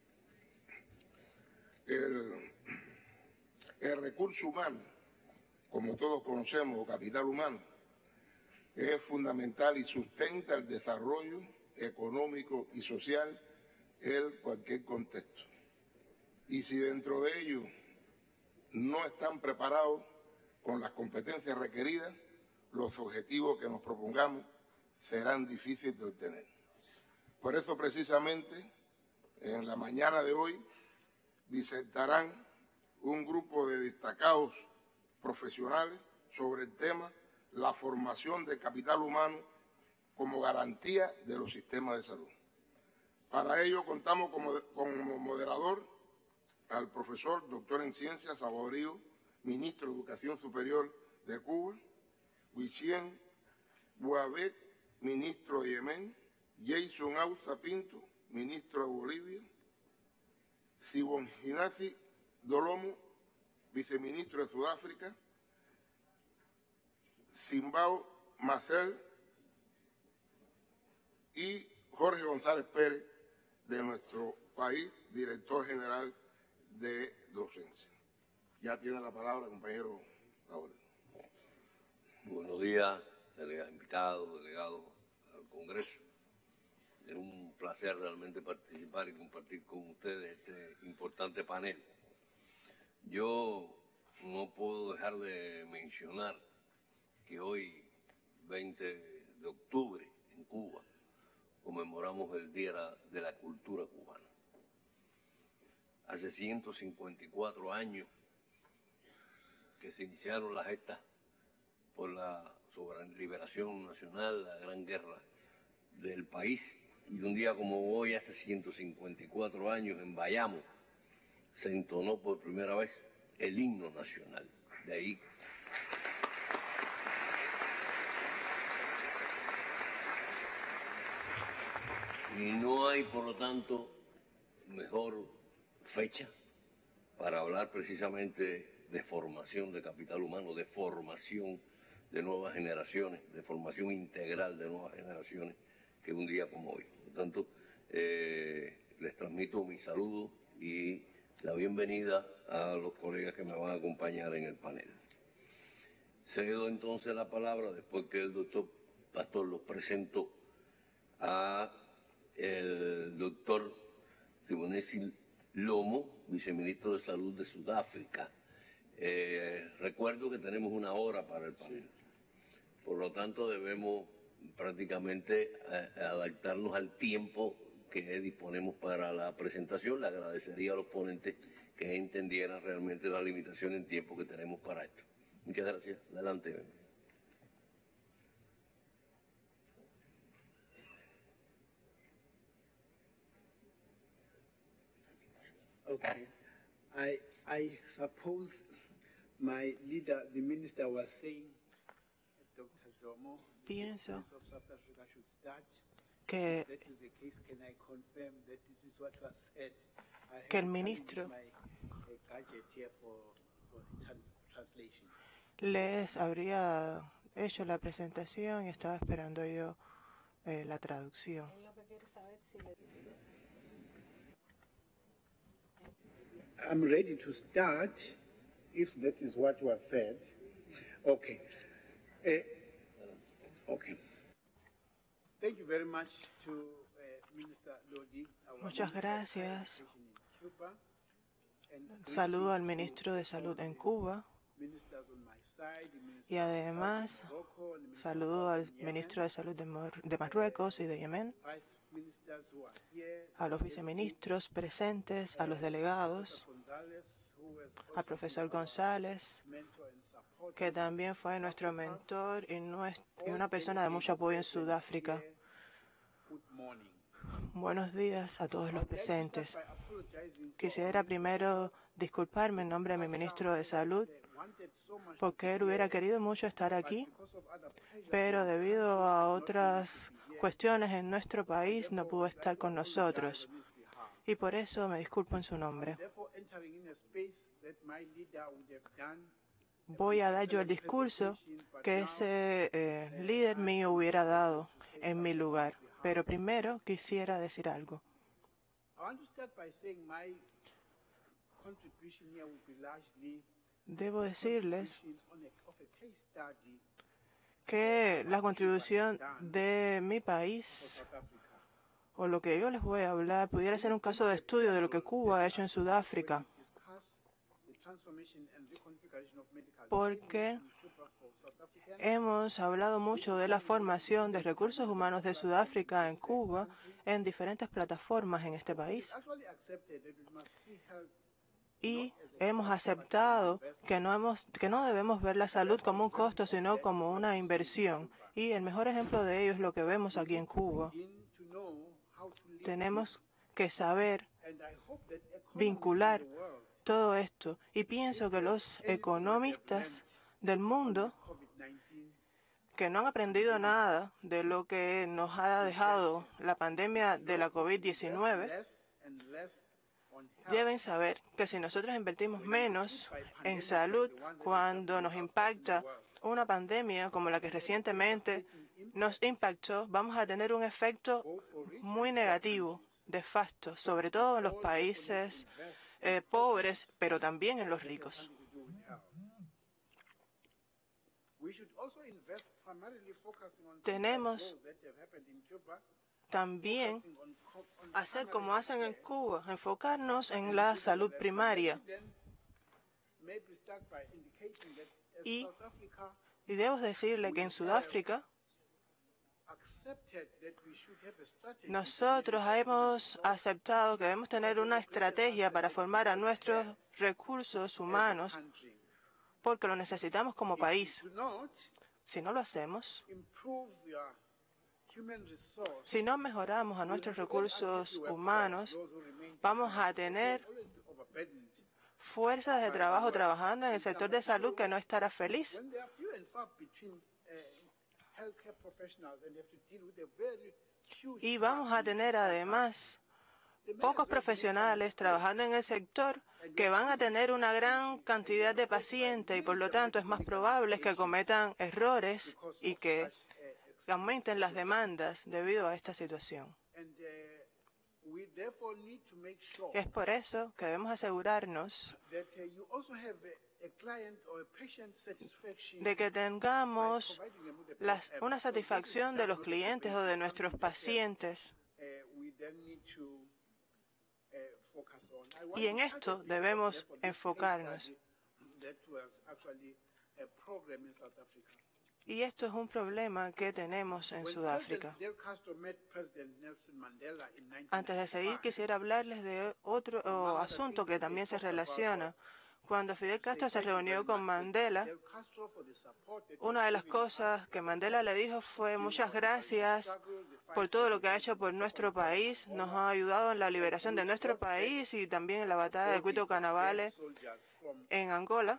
B: El, el recurso humano, como todos conocemos, o capital humano, es fundamental y sustenta el desarrollo económico y social en cualquier contexto. Y si dentro de ellos no están preparados con las competencias requeridas, los objetivos que nos propongamos serán difíciles de obtener. Por eso, precisamente, en la mañana de hoy disertarán un grupo de destacados profesionales sobre el tema la formación del capital humano como garantía de los sistemas de salud. Para ello contamos como, como moderador al profesor, doctor en Ciencias, Saborío, ministro de Educación Superior de Cuba, Huichien Bouabek, ministro de Yemen, Jason Ausa Pinto, ministro de Bolivia, Sibonginasi Dolomo, viceministro de Sudáfrica, Simbao Marcel y Jorge González Pérez, de nuestro país, director general de docencia. Ya tiene la palabra, compañero Laura.
E: Buenos días, delegados, invitados, delegados al Congreso. Es un placer realmente participar y compartir con ustedes este importante panel. Yo no puedo dejar de mencionar que hoy, veinte de octubre, en Cuba, conmemoramos el Día de la Cultura Cubana. Hace ciento cincuenta y cuatro años que se iniciaron las gestas por la liberación nacional, la gran guerra del país. Y un día como hoy, hace ciento cincuenta y cuatro años, en Bayamo, se entonó por primera vez el himno nacional. De ahí y no hay, por lo tanto, mejor fecha para hablar precisamente de formación de capital humano, de formación de nuevas generaciones, de formación integral de nuevas generaciones, que un día como hoy. Por tanto, eh, les transmito mi saludo y la bienvenida a los colegas que me van a acompañar en el panel. Cedo entonces la palabra, después que el doctor Pastor los presentó, a el doctor Sibonesi Lomo, viceministro de Salud de Sudáfrica. Eh, recuerdo que tenemos una hora para el panel. Por lo tanto, debemos prácticamente eh, adaptarnos al tiempo que disponemos para la presentación. Le agradecería a los ponentes que entendieran realmente la limitación en tiempo que tenemos para esto. Muchas gracias. Adelante.
F: Okay. I I suppose my leader, the minister, was saying, Doctor Zomo,
G: Pienso
F: the of South Africa should start.
G: que,
F: If that is the case, can I confirm that this is what was said? I
G: que el
F: have
G: ministro
F: my uh, gadget here for, for the tran- translation.
G: les habría hecho la presentación y estaba esperando yo eh, la traducción.
F: I'm ready to start, if that is what was said. Okay. Uh, okay. Thank you very much to uh, Minister Lodi. our
G: Muchas
F: Minister of
G: gracias.
F: Education in Cuba, and
G: Saludo al
F: greetings
G: ministro
F: to
G: de Salud
F: all
G: en
F: the
G: Cuba
F: ministers on my side, the minister
G: y
F: of
G: además
F: Health in Morocco, and the minister of
G: saludo
F: Health
G: al
F: in Yemen,
G: ministro de Salud de, Mor- de Marruecos y de Yemen,
F: vice ministers who are here,
G: a los
F: the
G: viceministros presentes, a los
F: Professor
G: delegados,
F: Gonzalez, who has
G: al
F: also
G: profesor
F: been our
G: González,
F: mentor and supporter
G: que
F: in
G: también fue
F: South
G: nuestro
F: Africa.
G: mentor y, nues- y
F: All
G: una persona de mucho apoyo en
F: delegates
G: Sudáfrica.
F: here, good morning.
G: Buenos días a todos los
F: I would like to start
G: presentes.
F: by apologizing for
G: Quisiera
F: our
G: primero disculparme en nombre de mi ministro de Salud,
F: wanted so much to
G: porque él
F: be
G: hubiera
F: here,
G: querido mucho estar
F: but
G: aquí,
F: because of other pressures
G: pero
F: in our
G: debido
F: country,
G: a
F: he's not
G: otras
F: able to be here.
G: cuestiones en nuestro
F: I
G: país no
F: therefore
G: pudo
F: would like
G: estar
F: to
G: con
F: apologize
G: nosotros.
F: on his behalf.
G: Y por eso me disculpo en su
F: I'm
G: nombre.
F: therefore entering in a space that my leader would have done a
G: Voy a dar yo el
F: excellent
G: discurso
F: presentation, but
G: que
F: now
G: ese eh,
F: uh,
G: líder
F: I
G: mío
F: am
G: hubiera
F: able
G: dado
F: to say
G: en mi
F: something on
G: lugar.
F: his behalf.
G: Pero primero quisiera decir algo.
F: I want to start by saying my contribution here would be largely
G: Debo decirles
F: contribution on a, of a case study
G: que la contribución de mi
F: for
G: país,
F: South Africa.
G: o lo que yo les voy a hablar, pudiera ser un caso de estudio de lo que Cuba ha hecho en Sudáfrica,
F: Discuss the transformation and reconfiguration of medical
G: porque
F: training in Cuba for South Africans.
G: hemos hablado mucho de la formación de recursos humanos de Sudáfrica en Cuba en diferentes plataformas en este país.
F: Actually accepted that we must see health
G: Y hemos aceptado que no, hemos, que no debemos ver la salud como un costo, sino como una inversión. Y el mejor ejemplo de ello es lo que vemos aquí en Cuba.
F: begin to know how to live
G: Tenemos que saber
F: and I hope that economists
G: vincular
F: in the world
G: todo esto. Y pienso que los economistas del mundo
F: COVID nineteen
G: que no han aprendido nada de lo que nos ha dejado la pandemia de la COVID diecinueve,
F: less and less on health
G: deben saber que si nosotros invertimos menos en salud cuando nos impacta una pandemia como la que recientemente nos impactó, vamos a tener un efecto muy negativo, nefasto, sobre todo en los países eh, pobres, pero también en los ricos.
F: to do with health. We should also invest primarily focusing on
G: Tenemos
F: things that have happened in Cuba,
G: también
F: focusing on co- on
G: hacer
F: primary
G: como hacen en
F: care.
G: Cuba, enfocarnos en la salud primaria.
F: Then maybe start by indicating that as
G: Y-
F: South Africa
G: Y debo decirle que en Sudáfrica
F: accepted that we should have a strategy
G: nosotros hemos aceptado que debemos tener una estrategia para formar a nuestros recursos humanos
F: country
G: porque lo necesitamos como país.
F: to not
G: Si no lo hacemos,
F: improve your human resource.
G: si no mejoramos a nuestros recursos humanos,
F: Those who remain
G: vamos a tener
F: always be overburdened.
G: fuerzas de trabajo trabajando en el sector de salud que no estará feliz.
F: When there are few and far between uh, healthcare professionals and they have to deal with a very huge
G: Y vamos a tener además pocos profesionales trabajando en el sector que van a tener una gran cantidad de pacientes y por lo tanto es más probable que cometan errores y que aumenten las demandas debido a esta situación.
F: and uh, we therefore need to make sure
G: Es por eso que debemos asegurarnos
F: that uh, you also have a, a client or a patient satisfaction
G: de que tengamos
F: providing them with a
G: las-
F: app.
G: una
F: So this is
G: satisfacción de los
F: not
G: clientes o de nuestros
F: something that,
G: pacientes.
F: uh, we then need to uh, focus on. I want
G: Y en
F: to
G: esto
F: target
G: debemos
F: therefore this case
G: enfocarnos.
F: study that was actually a program in South Africa.
G: Y esto es un problema que tenemos en
F: When
G: Sudáfrica.
F: President Fidel Castro met President Nelson Mandela in
G: Antes de seguir,
F: nineteen ninety-five,
G: quisiera hablarles de otro oh, asunto que también se relaciona. Cuando Fidel Castro se reunió con Mandela,
F: Fidel Castro for the support that
G: una de las
F: he was giving
G: cosas que Mandela le dijo fue muchas gracias por todo lo que ha hecho por nuestro país. Nos ha ayudado en la liberación de nuestro país y también en la batalla de Cuito Canavale en Angola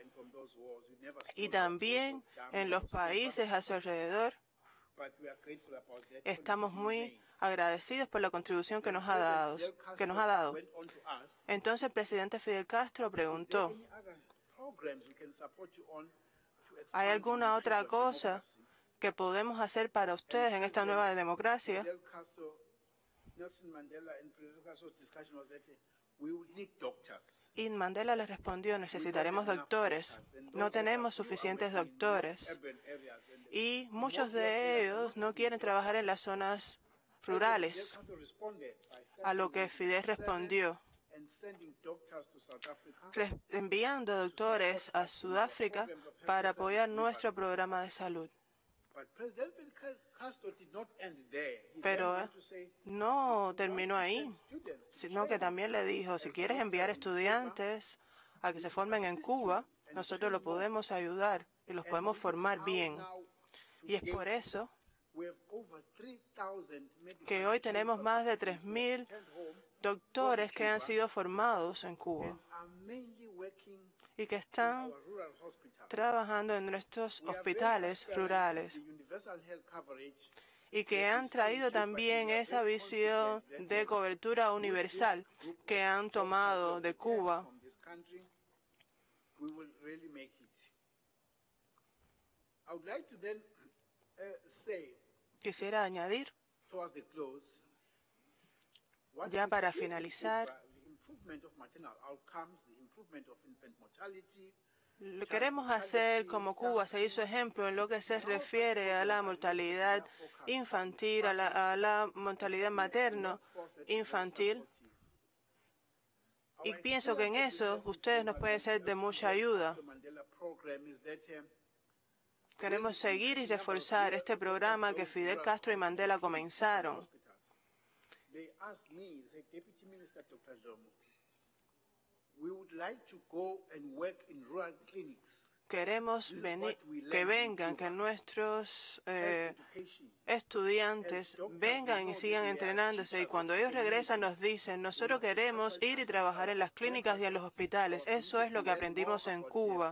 G: y también en los países a su alrededor. Estamos muy agradecidos por la contribución que nos ha dado. Que nos ha dado. Entonces el presidente Fidel Castro preguntó, ¿hay alguna otra cosa que podemos hacer para ustedes en esta nueva democracia? Y Mandela le respondió, necesitaremos doctores. No tenemos suficientes doctores. Y muchos de ellos no quieren trabajar en las zonas rurales. A lo que Fidel respondió, enviando doctores a Sudáfrica para apoyar nuestro programa de salud. Pero eh, no terminó ahí, sino que también le dijo, si quieres enviar estudiantes a que se formen en Cuba, nosotros los podemos ayudar y los podemos formar bien. Y es por eso que hoy tenemos más de tres mil doctores que han sido formados en Cuba y que están trabajando en nuestros hospitales rurales y que han traído también esa visión de cobertura universal que han tomado de Cuba. Quisiera añadir, ya para finalizar, lo queremos hacer como Cuba se hizo ejemplo en lo que se refiere a la mortalidad infantil, a la, a la mortalidad materno-infantil. Y pienso que en eso ustedes nos pueden ser de mucha ayuda. Queremos seguir y reforzar este programa que Fidel Castro y Mandela comenzaron. Queremos venir, que vengan, que nuestros eh, estudiantes vengan y sigan entrenándose. Y cuando ellos regresan nos dicen, nosotros queremos ir y trabajar en las clínicas y en los hospitales. Eso es lo que aprendimos en Cuba.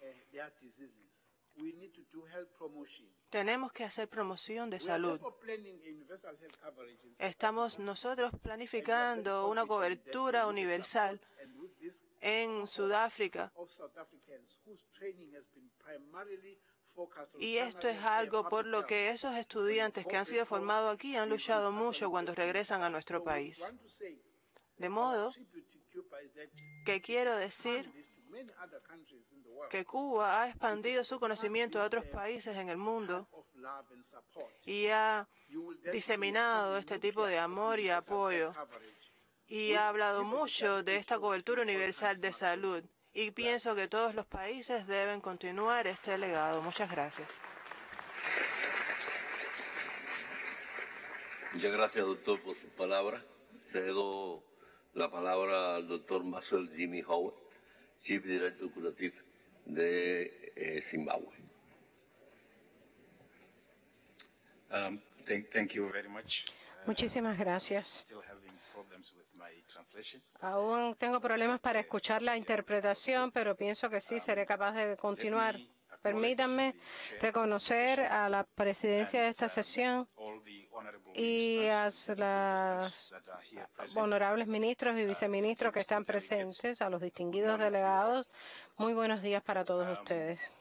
G: Tenemos que hacer promoción de salud. Estamos nosotros planificando una cobertura universal en Sudáfrica. Y esto es algo por lo que esos estudiantes que han sido formados aquí han luchado mucho cuando regresan a nuestro país. De modo que quiero decir que Cuba ha expandido su conocimiento a otros países en el mundo y ha diseminado este tipo de amor y apoyo. Y ha hablado mucho de esta cobertura universal de salud. Y pienso que todos los países deben continuar este legado. Muchas gracias.
E: Muchas gracias, doctor, por sus palabras. Cedo la palabra al doctor Maxwell Jimmy Howard, Chief Director Curative de eh, Zimbabue.
H: Um, thank, thank you very much.
I: Muchísimas gracias.
H: Still having problems with my translation.
I: Aún tengo problemas para escuchar la interpretación, pero pienso que sí seré capaz de continuar. Permítanme reconocer a la presidencia de esta sesión y a los honorables ministros y viceministros que están presentes, a los distinguidos delegados. Muy buenos días para todos ustedes.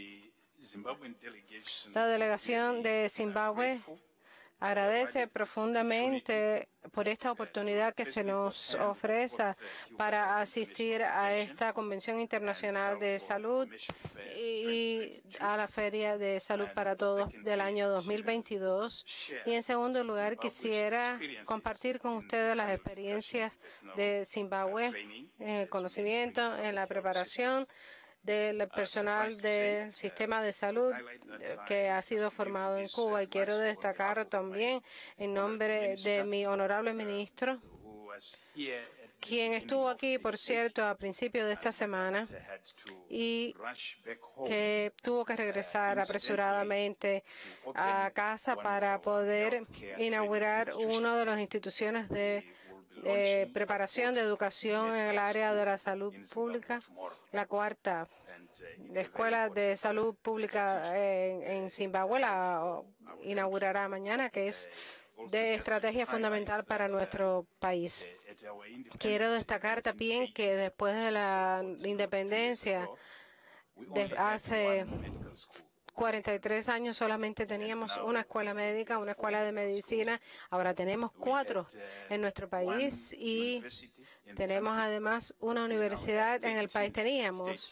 I: La delegación de Zimbabue agradece profundamente por esta oportunidad que se nos ofrece para asistir a esta Convención Internacional de Salud y a la Feria de Salud para Todos del año dos mil veintidós. Y en segundo lugar, quisiera compartir con ustedes las experiencias de Zimbabue en el conocimiento, en la preparación del personal del sistema de salud que ha sido formado en Cuba. Y quiero destacar también en nombre de mi honorable ministro quien estuvo aquí, por cierto, a principios de esta semana y que tuvo que regresar apresuradamente a casa para poder inaugurar una de las instituciones de eh, preparación de educación en el área de la salud pública, la cuarta Escuela de Salud Pública en, en Zimbabue, la inaugurará mañana, que es de estrategia fundamental para nuestro país. Quiero destacar también que después de la independencia, de hace cuarenta y tres años solamente teníamos una escuela médica, una escuela de medicina. Ahora tenemos cuatro en nuestro país y tenemos además una universidad en el país. Teníamos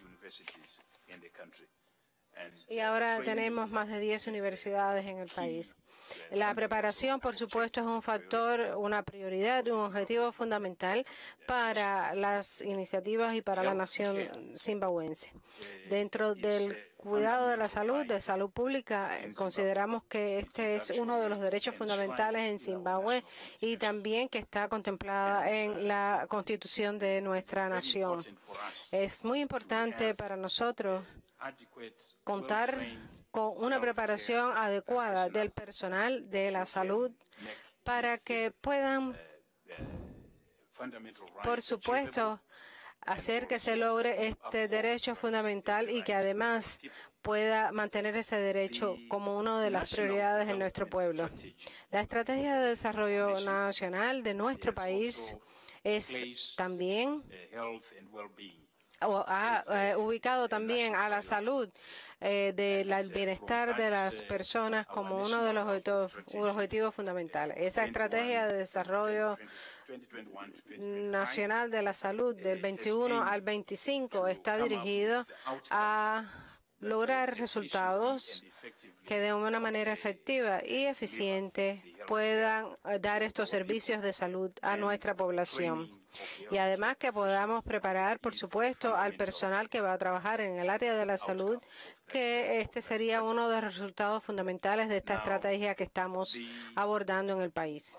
I: y ahora tenemos más de diez universidades en el país. La preparación, por supuesto, es un factor, una prioridad, un objetivo fundamental para las iniciativas y para la nación zimbabuense. Dentro del cuidado de la salud, de salud pública, consideramos que este es uno de los derechos fundamentales en Zimbabue y también que está contemplada en la Constitución de nuestra nación. Es muy importante para nosotros contar con una preparación adecuada del personal de la salud para que puedan, por supuesto, hacer que se logre este derecho fundamental y que además pueda mantener ese derecho como una de las prioridades en nuestro pueblo. La estrategia de desarrollo nacional de nuestro país es también o ha eh, ubicado también a la salud eh, del bienestar de las personas como uno de los objetivos, objetivos fundamentales. Esa estrategia de desarrollo nacional de la salud del veintiuno al veinticinco está dirigido a lograr resultados que de una manera efectiva y eficiente puedan dar estos servicios de salud a nuestra población. Y además que podamos preparar, por supuesto, al personal que va a trabajar en el área de la salud, que este sería uno de los resultados fundamentales de esta estrategia que estamos abordando en el país.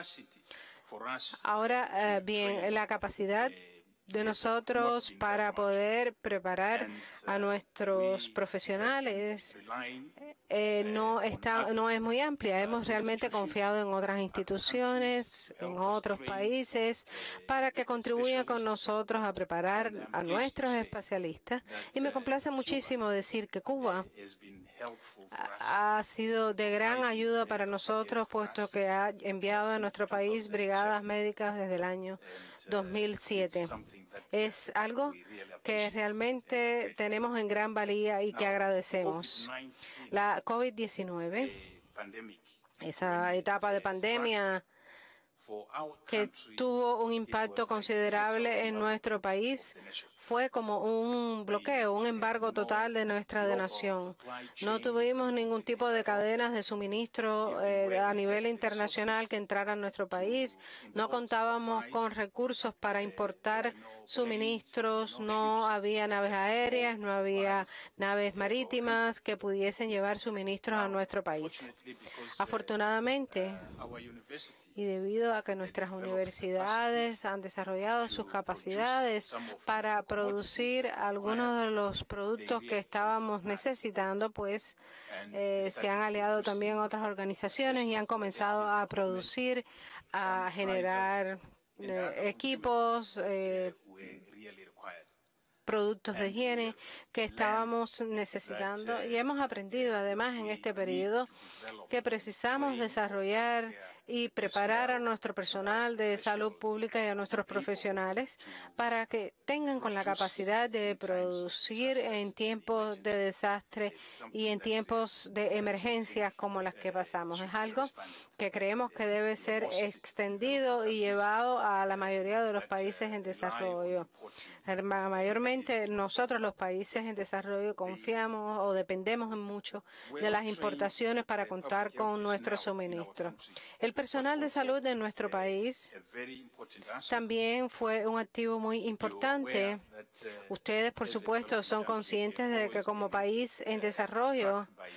I: Ahora, eh, bien, la capacidad de nosotros para poder preparar a nuestros profesionales eh, no está no es muy amplia. Hemos realmente confiado en otras instituciones, en otros países, para que contribuyan con nosotros a preparar a nuestros especialistas. Y me complace muchísimo decir que Cuba ha sido de gran ayuda para nosotros, puesto que ha enviado a nuestro país brigadas médicas desde el año dos mil siete. Es algo que realmente tenemos en gran valía y que agradecemos. La COVID diecinueve, esa etapa de pandemia que tuvo un impacto considerable en nuestro país, fue como un bloqueo, un embargo total de nuestra nación. No tuvimos ningún tipo de cadenas de suministro eh, a nivel internacional que entraran a nuestro país. No contábamos con recursos para importar suministros. No había naves aéreas, no había naves marítimas que pudiesen llevar suministros a nuestro país. Afortunadamente, y debido a que nuestras universidades han desarrollado sus capacidades para producir algunos de los productos que estábamos necesitando, pues eh, se han aliado también otras organizaciones y han comenzado a producir, a generar eh, equipos, eh, productos de higiene que estábamos necesitando, y hemos aprendido además en este periodo que precisamos desarrollar y preparar a nuestro personal de salud pública y a nuestros profesionales para que tengan con la capacidad de producir en tiempos de desastre y en tiempos de emergencias como las que pasamos. Es algo que creemos que debe ser extendido y llevado a la mayoría de los países en desarrollo. Mayormente nosotros los países en desarrollo confiamos o dependemos mucho de las importaciones para contar con nuestro suministro. El personal de salud de nuestro país también fue un activo muy importante. Ustedes, por supuesto, son conscientes de que como país en desarrollo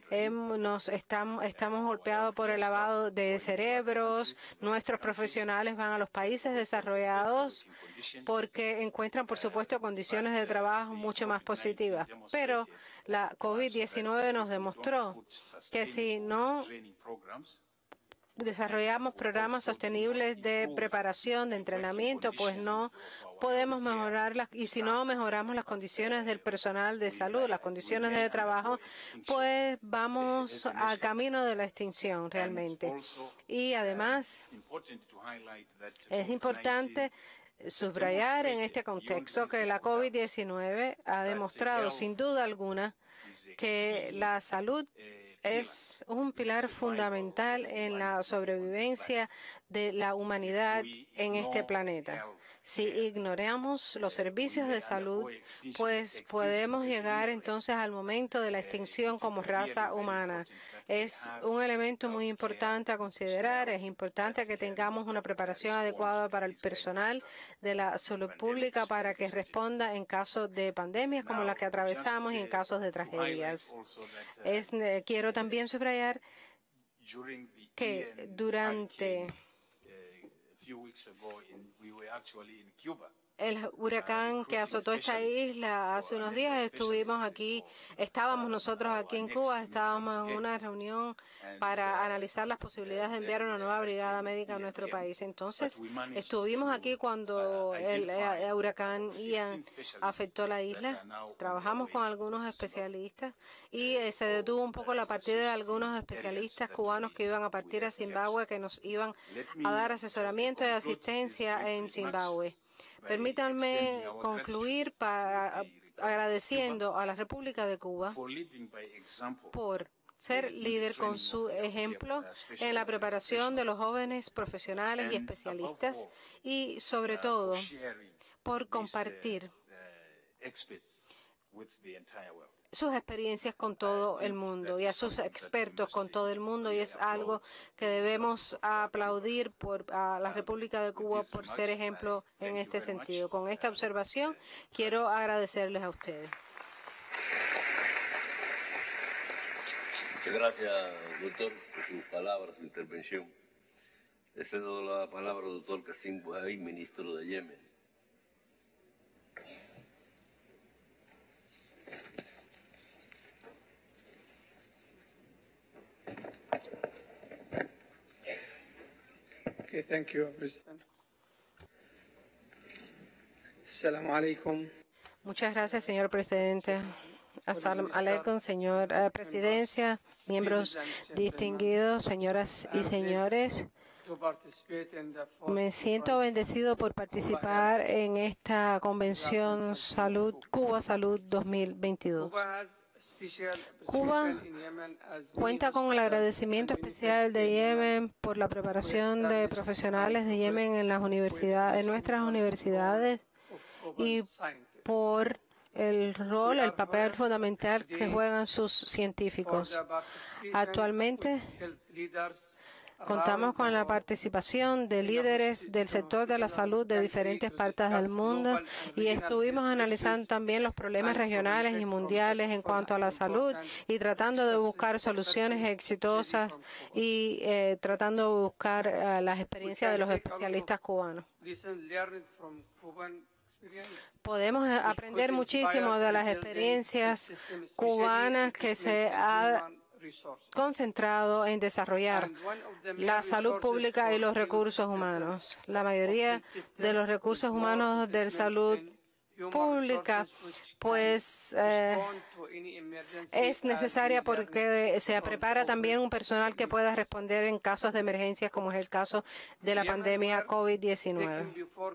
I: Hem- nos estamos, estamos golpeados por el lavado de cerebros. Nuestros profesionales van a los países desarrollados porque encuentran, por supuesto, condiciones de trabajo mucho más positivas. Pero la COVID diecinueve nos demostró que si no desarrollamos programas sostenibles de preparación, de entrenamiento, pues no podemos mejorar las, y si no mejoramos las condiciones del personal de salud, las condiciones de trabajo, pues vamos a camino de la extinción realmente. Y además es importante subrayar en este contexto que la COVID diecinueve ha demostrado sin duda alguna que la salud es un pilar fundamental en la sobrevivencia de la humanidad en este planeta. Si ignoramos los servicios de salud, pues podemos llegar entonces al momento de la extinción como raza humana. Es un elemento muy importante a considerar. Es importante que tengamos una preparación adecuada para el personal de la salud pública para que responda en casos de pandemias como la que atravesamos y en casos de tragedias. Es, eh, quiero también subrayar que durante el huracán que azotó esta isla hace unos días estuvimos aquí, estábamos nosotros aquí en Cuba, estábamos en una reunión para analizar las posibilidades de enviar una nueva brigada médica a nuestro país. Entonces, estuvimos aquí cuando el, el huracán Ian afectó la isla. Trabajamos con algunos especialistas y eh, se detuvo un poco la partida de algunos especialistas cubanos que iban a partir a Zimbabue, que nos iban a dar asesoramiento y asistencia en Zimbabue. Permítanme concluir para, agradeciendo a la República de Cuba por ser líder con su ejemplo en la preparación de los jóvenes profesionales y especialistas y, sobre todo, por compartir sus experiencias con todo el mundo y a sus expertos con todo el mundo, y es algo que debemos aplaudir por a la República de Cuba por ser ejemplo en este sentido. Con esta observación quiero agradecerles a ustedes.
E: Muchas gracias, doctor, por sus palabras, su intervención. Le cedo la palabra al doctor Qasim Buhari, ministro de Yemen.
J: Okay, thank you, President. Assalamu alaikum.
I: Muchas gracias, señor presidente. Assalamu alaikum, señor eh, presidencia, miembros distinguidos, señoras y señores. Me siento bendecido por participar en esta convención Salud Cuba Salud dos mil veintidós. Cuba cuenta con el agradecimiento especial de Yemen por la preparación de profesionales de Yemen en las universidades, en nuestras universidades, y por el rol, el papel fundamental que juegan sus científicos. Actualmente contamos con la participación de líderes del sector de la salud de diferentes partes del mundo y estuvimos analizando también los problemas regionales y mundiales en cuanto a la salud y tratando de buscar soluciones exitosas y eh, tratando de buscar uh, las experiencias de los especialistas cubanos. Podemos aprender muchísimo de las experiencias cubanas que se ha concentrado en desarrollar la salud pública y los recursos humanos. La mayoría de los recursos humanos de salud pública pues eh, es necesaria porque se prepara también un personal que pueda responder en casos de emergencias como es el caso de la pandemia COVID diecinueve.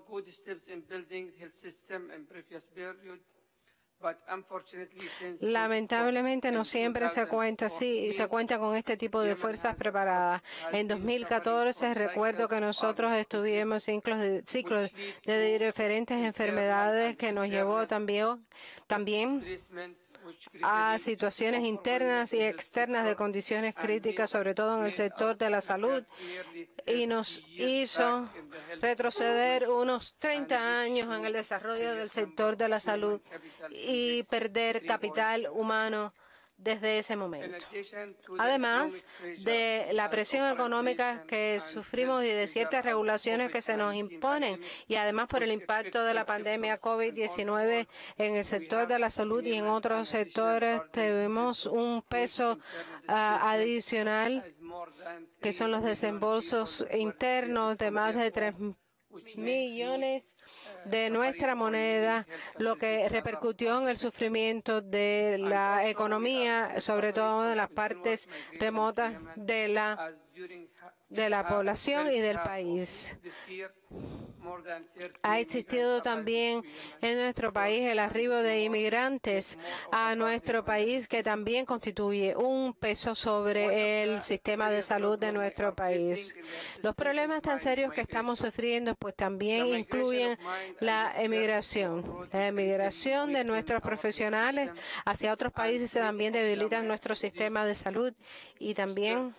I: Lamentablemente no siempre se cuenta así y se cuenta con este tipo de fuerzas preparadas. En dos mil catorce recuerdo que nosotros estuvimos en ciclos de, ciclos de diferentes enfermedades que nos llevó también, también a situaciones internas y externas de condiciones críticas, sobre todo en el sector de la salud, y nos hizo retroceder unos treinta años en el desarrollo del sector de la salud y perder capital humano desde ese momento. Además de la presión económica que sufrimos y de ciertas regulaciones que se nos imponen, y además por el impacto de la pandemia COVID diecinueve en el sector de la salud y en otros sectores, tenemos un peso uh, adicional que son los desembolsos internos de más de tres millones de nuestra moneda, lo que repercutió en el sufrimiento de la economía, sobre todo en las partes remotas de la de la población y del país. Ha existido también en nuestro país el arribo de inmigrantes a nuestro país, que también constituye un peso sobre el sistema de salud de nuestro país. Los problemas tan serios que estamos sufriendo pues también incluyen la emigración. La emigración de nuestros profesionales hacia otros países también debilitan nuestro sistema de salud, y también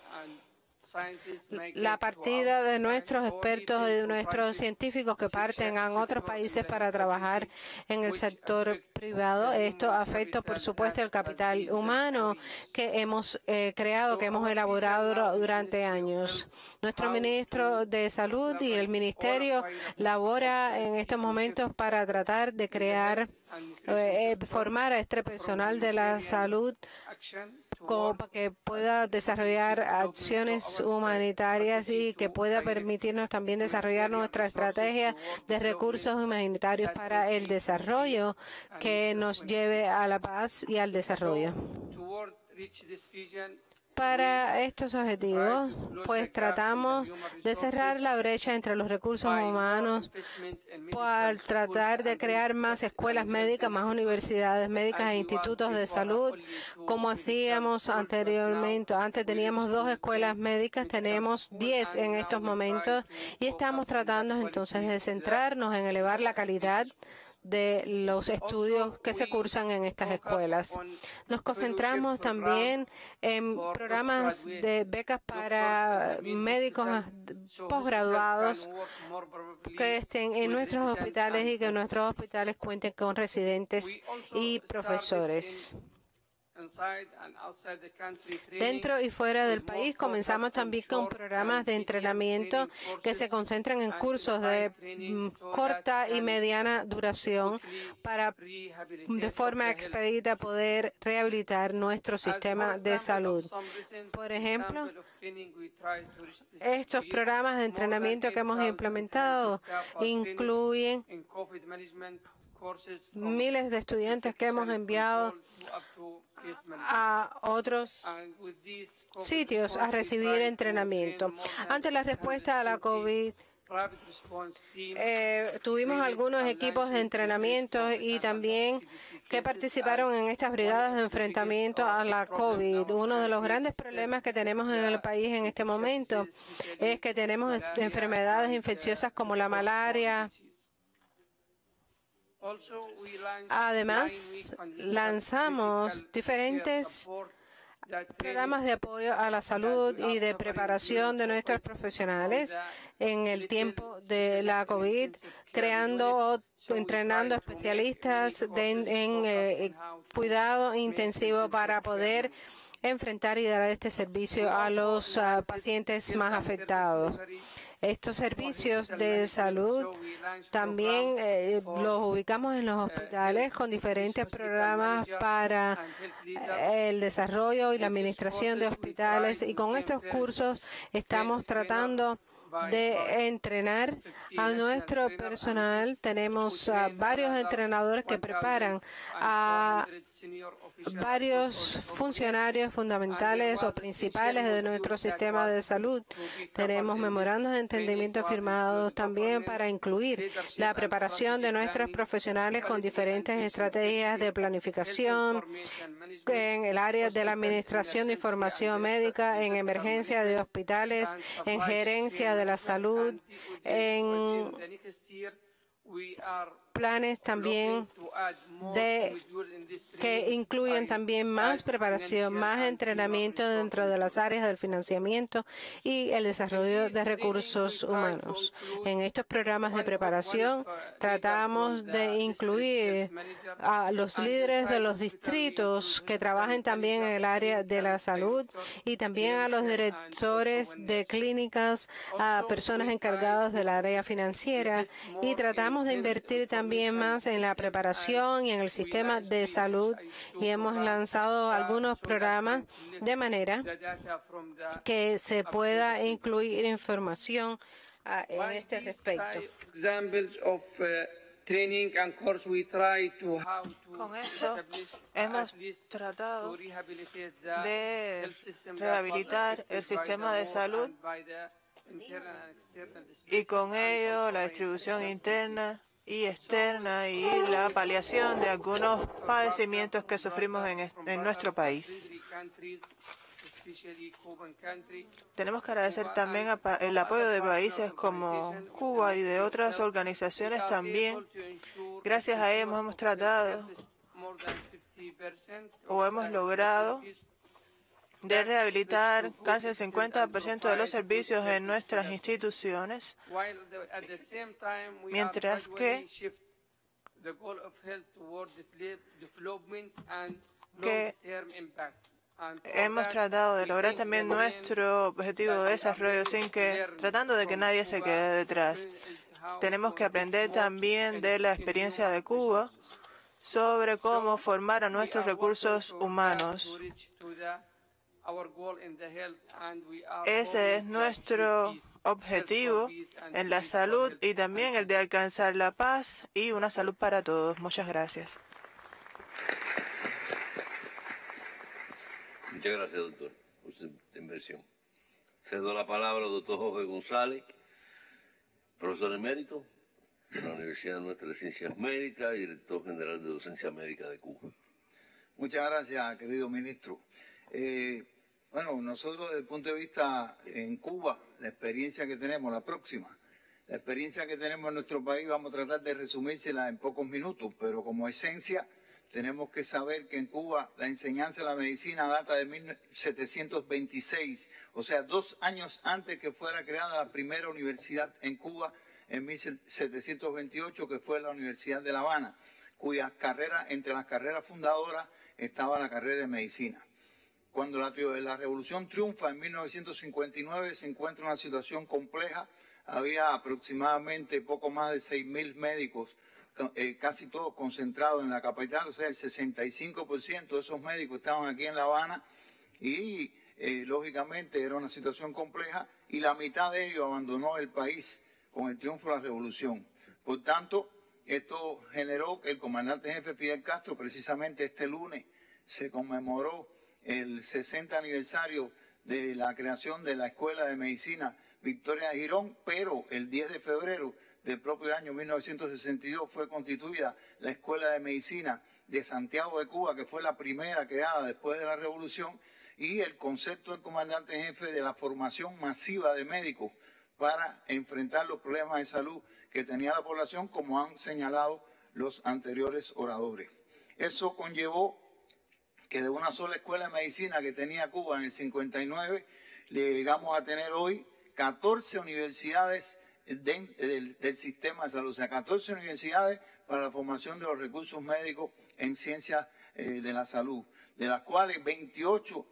I: la partida de nuestros expertos y de nuestros científicos que parten a otros países para trabajar en el sector privado. Esto afecta, por supuesto, el capital humano que hemos eh, creado, que hemos elaborado durante años. Nuestro ministro de Salud y el ministerio labora en estos momentos para tratar de crear, eh, formar a este personal de la salud como para que pueda desarrollar acciones humanitarias y que pueda permitirnos también desarrollar nuestra estrategia de recursos humanitarios para el desarrollo que nos lleve a la paz y al desarrollo. Para estos objetivos, pues tratamos de cerrar la brecha entre los recursos humanos por tratar de crear más escuelas médicas, más universidades médicas e institutos de salud, como hacíamos anteriormente. Antes teníamos dos escuelas médicas, tenemos diez en estos momentos, y estamos tratando entonces de centrarnos en elevar la calidad de los estudios que se cursan en estas escuelas. Nos concentramos también en programas de becas para médicos posgraduados que estén en nuestros hospitales y que nuestros hospitales cuenten con residentes y profesores. Dentro y fuera del país comenzamos también con programas de entrenamiento que se concentran en cursos de corta y mediana duración para de forma expedita poder rehabilitar nuestro sistema de salud. Por ejemplo, estos programas de entrenamiento que hemos implementado incluyen miles de estudiantes que hemos enviado a otros sitios a recibir entrenamiento. Ante la respuesta a la COVID, eh, tuvimos algunos equipos de entrenamiento y también que participaron en estas brigadas de enfrentamiento a la COVID. Uno de los grandes problemas que tenemos en el país en este momento es que tenemos enfermedades infecciosas como la malaria. Además, lanzamos diferentes programas de apoyo a la salud y de preparación de nuestros profesionales en el tiempo de la COVID, creando o entrenando especialistas de, en, en eh, cuidado intensivo para poder enfrentar y dar este servicio a los uh, pacientes más afectados. Estos servicios de salud también eh, los ubicamos en los hospitales con diferentes programas para el desarrollo y la administración de hospitales, y con estos cursos estamos tratando de entrenar a nuestro personal. Tenemos uh, varios entrenadores que preparan a varios funcionarios fundamentales o principales de nuestro sistema de salud. Tenemos memorandos de entendimiento firmados también para incluir la preparación de nuestros profesionales con diferentes estrategias de planificación en el área de la administración de información médica, en emergencia de hospitales, en gerencia de de la salud, en planes también de, que incluyen también más preparación, más entrenamiento dentro de las áreas del financiamiento y el desarrollo de recursos humanos. En estos programas de preparación tratamos de incluir a los líderes de los distritos que trabajen también en el área de la salud y también a los directores de clínicas, a personas encargadas del área financiera, y tratamos de invertir también más en la preparación y en el sistema de salud, y hemos lanzado algunos programas de manera que se pueda incluir información uh, en este respecto.
G: Con esto hemos tratado de rehabilitar el sistema de salud y con ello la distribución interna y externa y la paliación de algunos padecimientos que sufrimos en, en nuestro país. Tenemos que agradecer también el apoyo de países como Cuba y de otras organizaciones también. Gracias a ellos hemos tratado o hemos logrado de rehabilitar casi el cincuenta por ciento de los servicios en nuestras instituciones, mientras que, que hemos tratado de lograr también nuestro objetivo de desarrollo sin que, tratando de que nadie se quede detrás. Tenemos que aprender también de la experiencia de Cuba sobre cómo formar a nuestros recursos humanos. Ese es nuestro objetivo en la salud y también el de alcanzar la paz y una salud para todos. Muchas gracias.
E: Muchas gracias, doctor, por su inversión. Cedo la palabra al doctor Jorge González, profesor emérito de la Universidad Nuestra de Ciencias Médicas y director general de Docencia Médica de Cuba.
K: Muchas gracias, querido ministro. Eh, bueno, nosotros desde el punto de vista en Cuba, la experiencia que tenemos, la próxima, la experiencia que tenemos en nuestro país, vamos a tratar de resumírsela en pocos minutos, pero como esencia tenemos que saber que en Cuba la enseñanza de la medicina data de mil setecientos veintiséis, o sea, dos años antes que fuera creada la primera universidad en Cuba, en mil setecientos veintiocho, que fue la Universidad de La Habana, cuyas carreras, entre las carreras fundadoras, estaba la carrera de medicina. Cuando la, la revolución triunfa en mil novecientos cincuenta y nueve, se encuentra una situación compleja. Había aproximadamente poco más de seis mil médicos, eh, casi todos concentrados en la capital, o sea, el sesenta y cinco por ciento de esos médicos estaban aquí en La Habana y, eh, lógicamente, era una situación compleja y la mitad de ellos abandonó el país con el triunfo de la revolución. Por tanto, esto generó que el comandante jefe Fidel Castro, precisamente este lunes, se conmemoró el sesenta aniversario de la creación de la Escuela de Medicina Victoria de Girón, pero el diez de febrero del propio año mil novecientos sesenta y dos fue constituida la Escuela de Medicina de Santiago de Cuba, que fue la primera creada después de la revolución, y el concepto del comandante jefe de la formación masiva de médicos para enfrentar los problemas de salud que tenía la población, como han señalado los anteriores oradores. Eso conllevó que de una sola escuela de medicina que tenía Cuba en el cincuenta y nueve, le llegamos a tener hoy catorce universidades de, del, del sistema de salud, o sea, catorce universidades para la formación de los recursos médicos en ciencias eh, de la salud, de las cuales veintiocho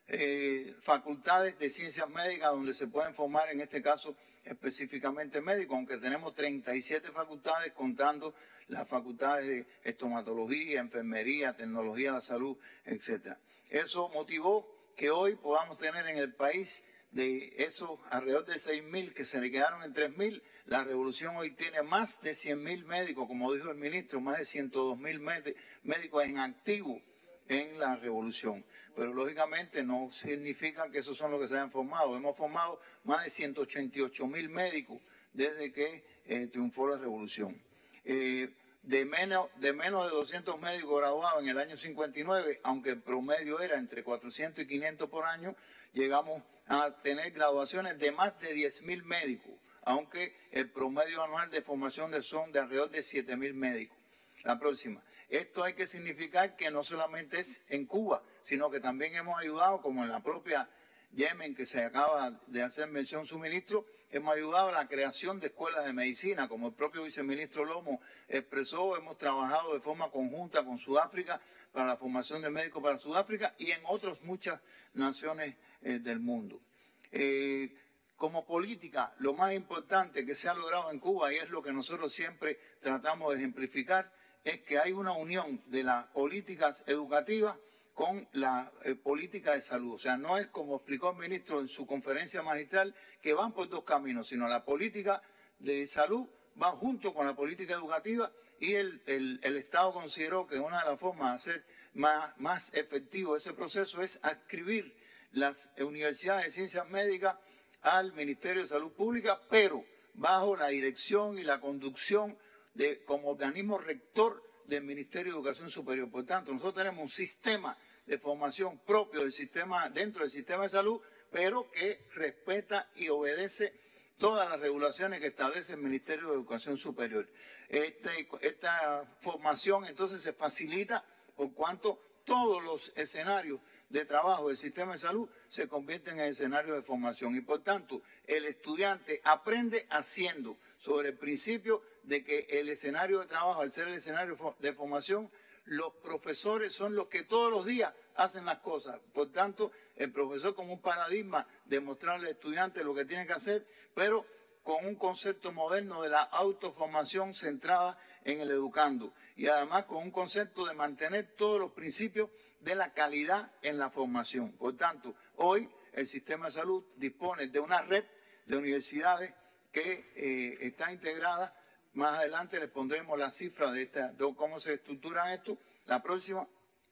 K: eh, facultades de ciencias médicas donde se pueden formar, en este caso, específicamente médicos, aunque tenemos treinta y siete facultades contando las facultades de estomatología, enfermería, tecnología de la salud, etcétera. Eso motivó que hoy podamos tener en el país de esos alrededor de seis mil que se le quedaron en tres mil, la revolución hoy tiene más de cien mil médicos, como dijo el ministro, más de ciento dos mil médicos en activo en la revolución. Pero lógicamente no significa que esos son los que se hayan formado. Hemos formado más de ciento ochenta y ocho mil médicos desde que eh, triunfó la revolución. Eh, de, menos, de menos de doscientos médicos graduados en el año cincuenta y nueve, aunque el promedio era entre cuatrocientos y quinientos por año, llegamos a tener graduaciones de más de diez mil médicos aunque el promedio anual de formación de son de alrededor de siete mil médicos. La próxima. Esto hay que significar que no solamente es en Cuba, sino que también hemos ayudado, como en la propia Yemen, que se acaba de hacer mención su ministro, hemos ayudado a la creación de escuelas de medicina, como el propio viceministro Lomo expresó, hemos trabajado de forma conjunta con Sudáfrica para la formación de médicos para Sudáfrica y en otras muchas naciones eh, del mundo. Eh, como política, lo más importante que se ha logrado en Cuba, y es lo que nosotros siempre tratamos de ejemplificar, es que hay una unión de las políticas educativas con la eh, política de salud. O sea, no es como explicó el ministro en su conferencia magistral, que van por dos caminos, sino la política de salud va junto con la política educativa y el, el, el Estado consideró que una de las formas de hacer más, más efectivo ese proceso es adscribir las universidades de ciencias médicas al Ministerio de Salud Pública, pero bajo la dirección y la conducción de, como organismo rector del Ministerio de Educación Superior. Por tanto, nosotros tenemos un sistema de formación propio del sistema, dentro del sistema de salud, pero que respeta y obedece todas las regulaciones que establece el Ministerio de Educación Superior. Este, esta formación entonces se facilita por cuanto todos los escenarios de trabajo del sistema de salud se convierten en escenarios de formación y por tanto el estudiante aprende haciendo sobre el principio de que el escenario de trabajo, al ser el escenario de formación, los profesores son los que todos los días hacen las cosas. Por tanto, el profesor como un paradigma de mostrarle al estudiante lo que tiene que hacer, pero con un concepto moderno de la autoformación centrada en el educando y además con un concepto de mantener todos los principios de la calidad en la formación. Por tanto, hoy el sistema de salud dispone de una red de universidades que eh, está integrada. Más adelante les pondremos la cifra de, esta, de cómo se estructura esto. La próxima.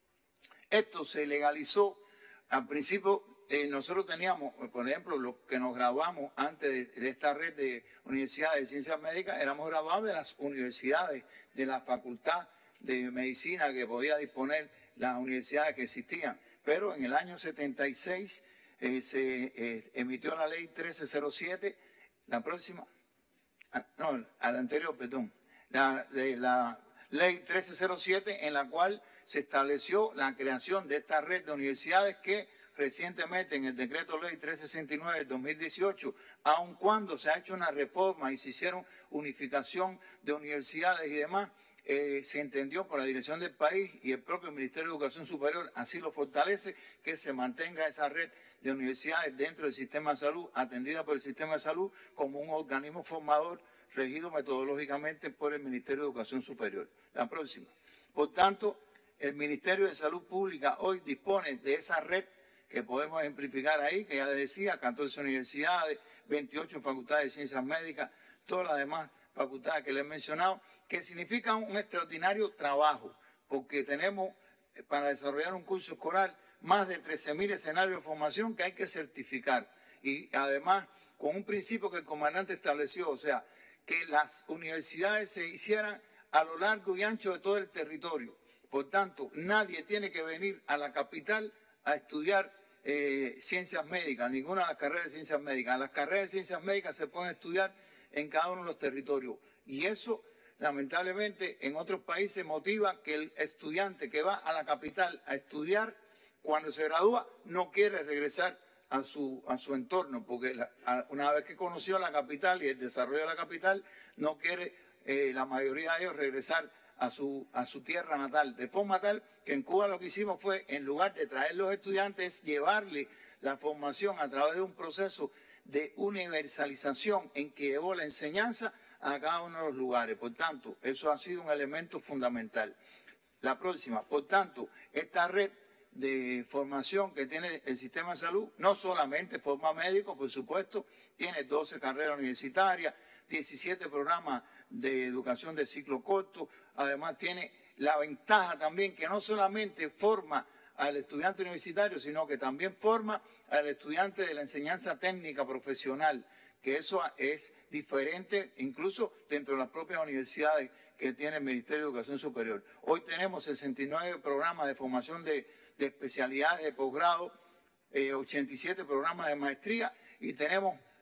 K: Esto se legalizó al principio. Eh, nosotros teníamos, por ejemplo, los que nos graduamos antes de, de esta red de universidades de ciencias médicas, éramos graduados de las universidades, de la facultad de medicina que podía disponer las universidades que existían. Pero en el año setenta y seis eh, se eh, emitió la ley trece cero siete, la próxima, ah, no, a la anterior, perdón, la, la, la ley trece cero siete en la cual se estableció la creación de esta red de universidades que recientemente en el decreto ley trescientos sesenta y nueve del dos mil dieciocho, aun cuando se ha hecho una reforma y se hicieron unificación de universidades y demás, eh, se entendió por la dirección del país y el propio Ministerio de Educación Superior así lo fortalece, que se mantenga esa red de universidades dentro del sistema de salud, atendida por el sistema de salud como un organismo formador regido metodológicamente por el Ministerio de Educación Superior. La próxima. Por tanto, el Ministerio de Salud Pública hoy dispone de esa red que podemos ejemplificar ahí, que ya les decía, catorce universidades, veintiocho facultades de ciencias médicas, todas las demás facultades que les he mencionado, que significan un extraordinario trabajo, porque tenemos para desarrollar un curso escolar más de trece mil escenarios de formación que hay que certificar. Y además, con un principio que el comandante estableció, o sea, que las universidades se hicieran a lo largo y ancho de todo el territorio. Por tanto, nadie tiene que venir a la capital a estudiar eh, ciencias médicas, ninguna de las carreras de ciencias médicas. Las carreras de ciencias médicas se pueden estudiar en cada uno de los territorios. Y eso, lamentablemente, en otros países motiva que el estudiante que va a la capital a estudiar, cuando se gradúa, no quiere regresar a su, a su entorno, porque la, a, una vez que conoció la capital y el desarrollo de la capital, no quiere eh, la mayoría de ellos regresar a su, a su tierra natal, de forma tal que en Cuba lo que hicimos fue, en lugar de traer los estudiantes, llevarle la formación a través de un proceso de universalización en que llevó la enseñanza a cada uno de los lugares. Por tanto, eso ha sido un elemento fundamental. La próxima, por tanto, esta red de formación que tiene el sistema de salud, no solamente forma médicos, por supuesto, tiene doce carreras universitarias, diecisiete programas de educación de ciclo corto, además tiene la ventaja también que no solamente forma al estudiante universitario, sino que también forma al estudiante de la enseñanza técnica profesional, que eso es diferente incluso dentro de las propias universidades que tiene el Ministerio de Educación Superior. Hoy tenemos sesenta y nueve programas de formación de, de especialidades de posgrado, eh, ochenta y siete programas de maestría y tenemos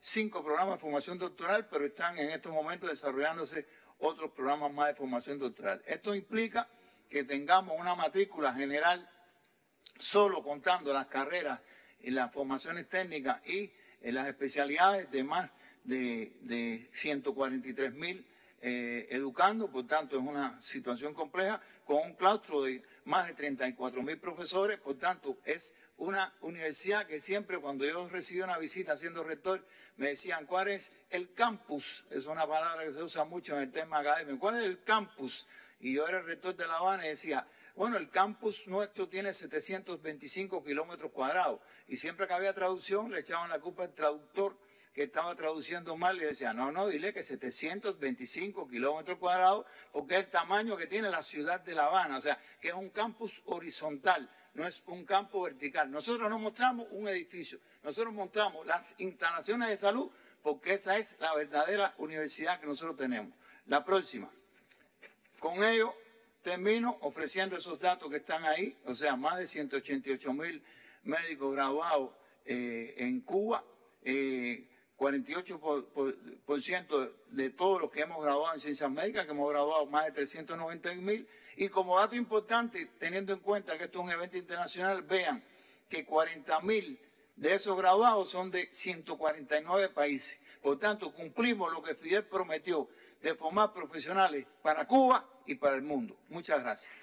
K: cinco programas de formación doctoral, pero están en estos momentos desarrollándose otros programas más de formación doctoral. Esto implica que tengamos una matrícula general solo contando las carreras y las formaciones técnicas y en las especialidades de más de, de ciento cuarenta y tres mil eh, educandos. Por tanto, es una situación compleja con un claustro de más de treinta y cuatro mil profesores. Por tanto, es una universidad que siempre, cuando yo recibí una visita siendo rector, me decían, ¿cuál es el campus? Es una palabra que se usa mucho en el tema académico. ¿Cuál es el campus? Y yo era el rector de La Habana y decía, bueno, el campus nuestro tiene setecientos veinticinco kilómetros cuadrados. Y siempre que había traducción, le echaban la culpa al traductor que estaba traduciendo mal. Y decía, no, no, dile que setecientos veinticinco kilómetros cuadrados, porque es el tamaño que tiene la ciudad de La Habana. O sea, que es un campus horizontal, no es un campo vertical. Nosotros no mostramos un edificio, nosotros mostramos las instalaciones de salud, porque esa es la verdadera universidad que nosotros tenemos. La próxima. Con ello termino ofreciendo esos datos que están ahí, o sea, más de ciento ochenta y ocho mil médicos graduados eh, en Cuba, eh, cuarenta y ocho por ciento de todos los que hemos graduado en ciencias médicas, que hemos graduado más de trescientos noventa mil, y como dato importante, teniendo en cuenta que esto es un evento internacional, vean que cuarenta mil de esos graduados son de ciento cuarenta y nueve países. Por tanto, cumplimos lo que Fidel prometió de formar profesionales para Cuba y para el mundo. Muchas gracias.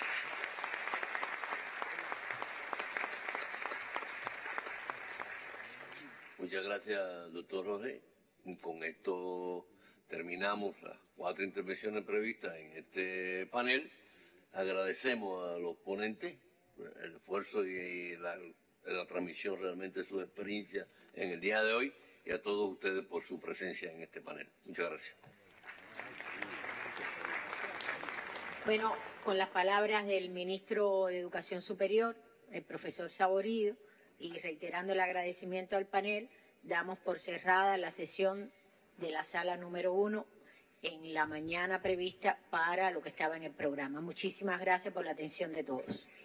E: Muchas gracias, doctor Jorge. Con esto terminamos las cuatro intervenciones previstas en este panel. Agradecemos a los ponentes el esfuerzo y la, la transmisión realmente de sus experiencias en el día de hoy y a todos ustedes por su presencia en este panel. Muchas gracias.
D: Bueno, con las palabras del ministro de Educación Superior, el profesor Saborido, y reiterando el agradecimiento al panel, damos por cerrada la sesión de la sala número uno en la mañana prevista para lo que estaba en el programa. Muchísimas gracias por la atención de todos.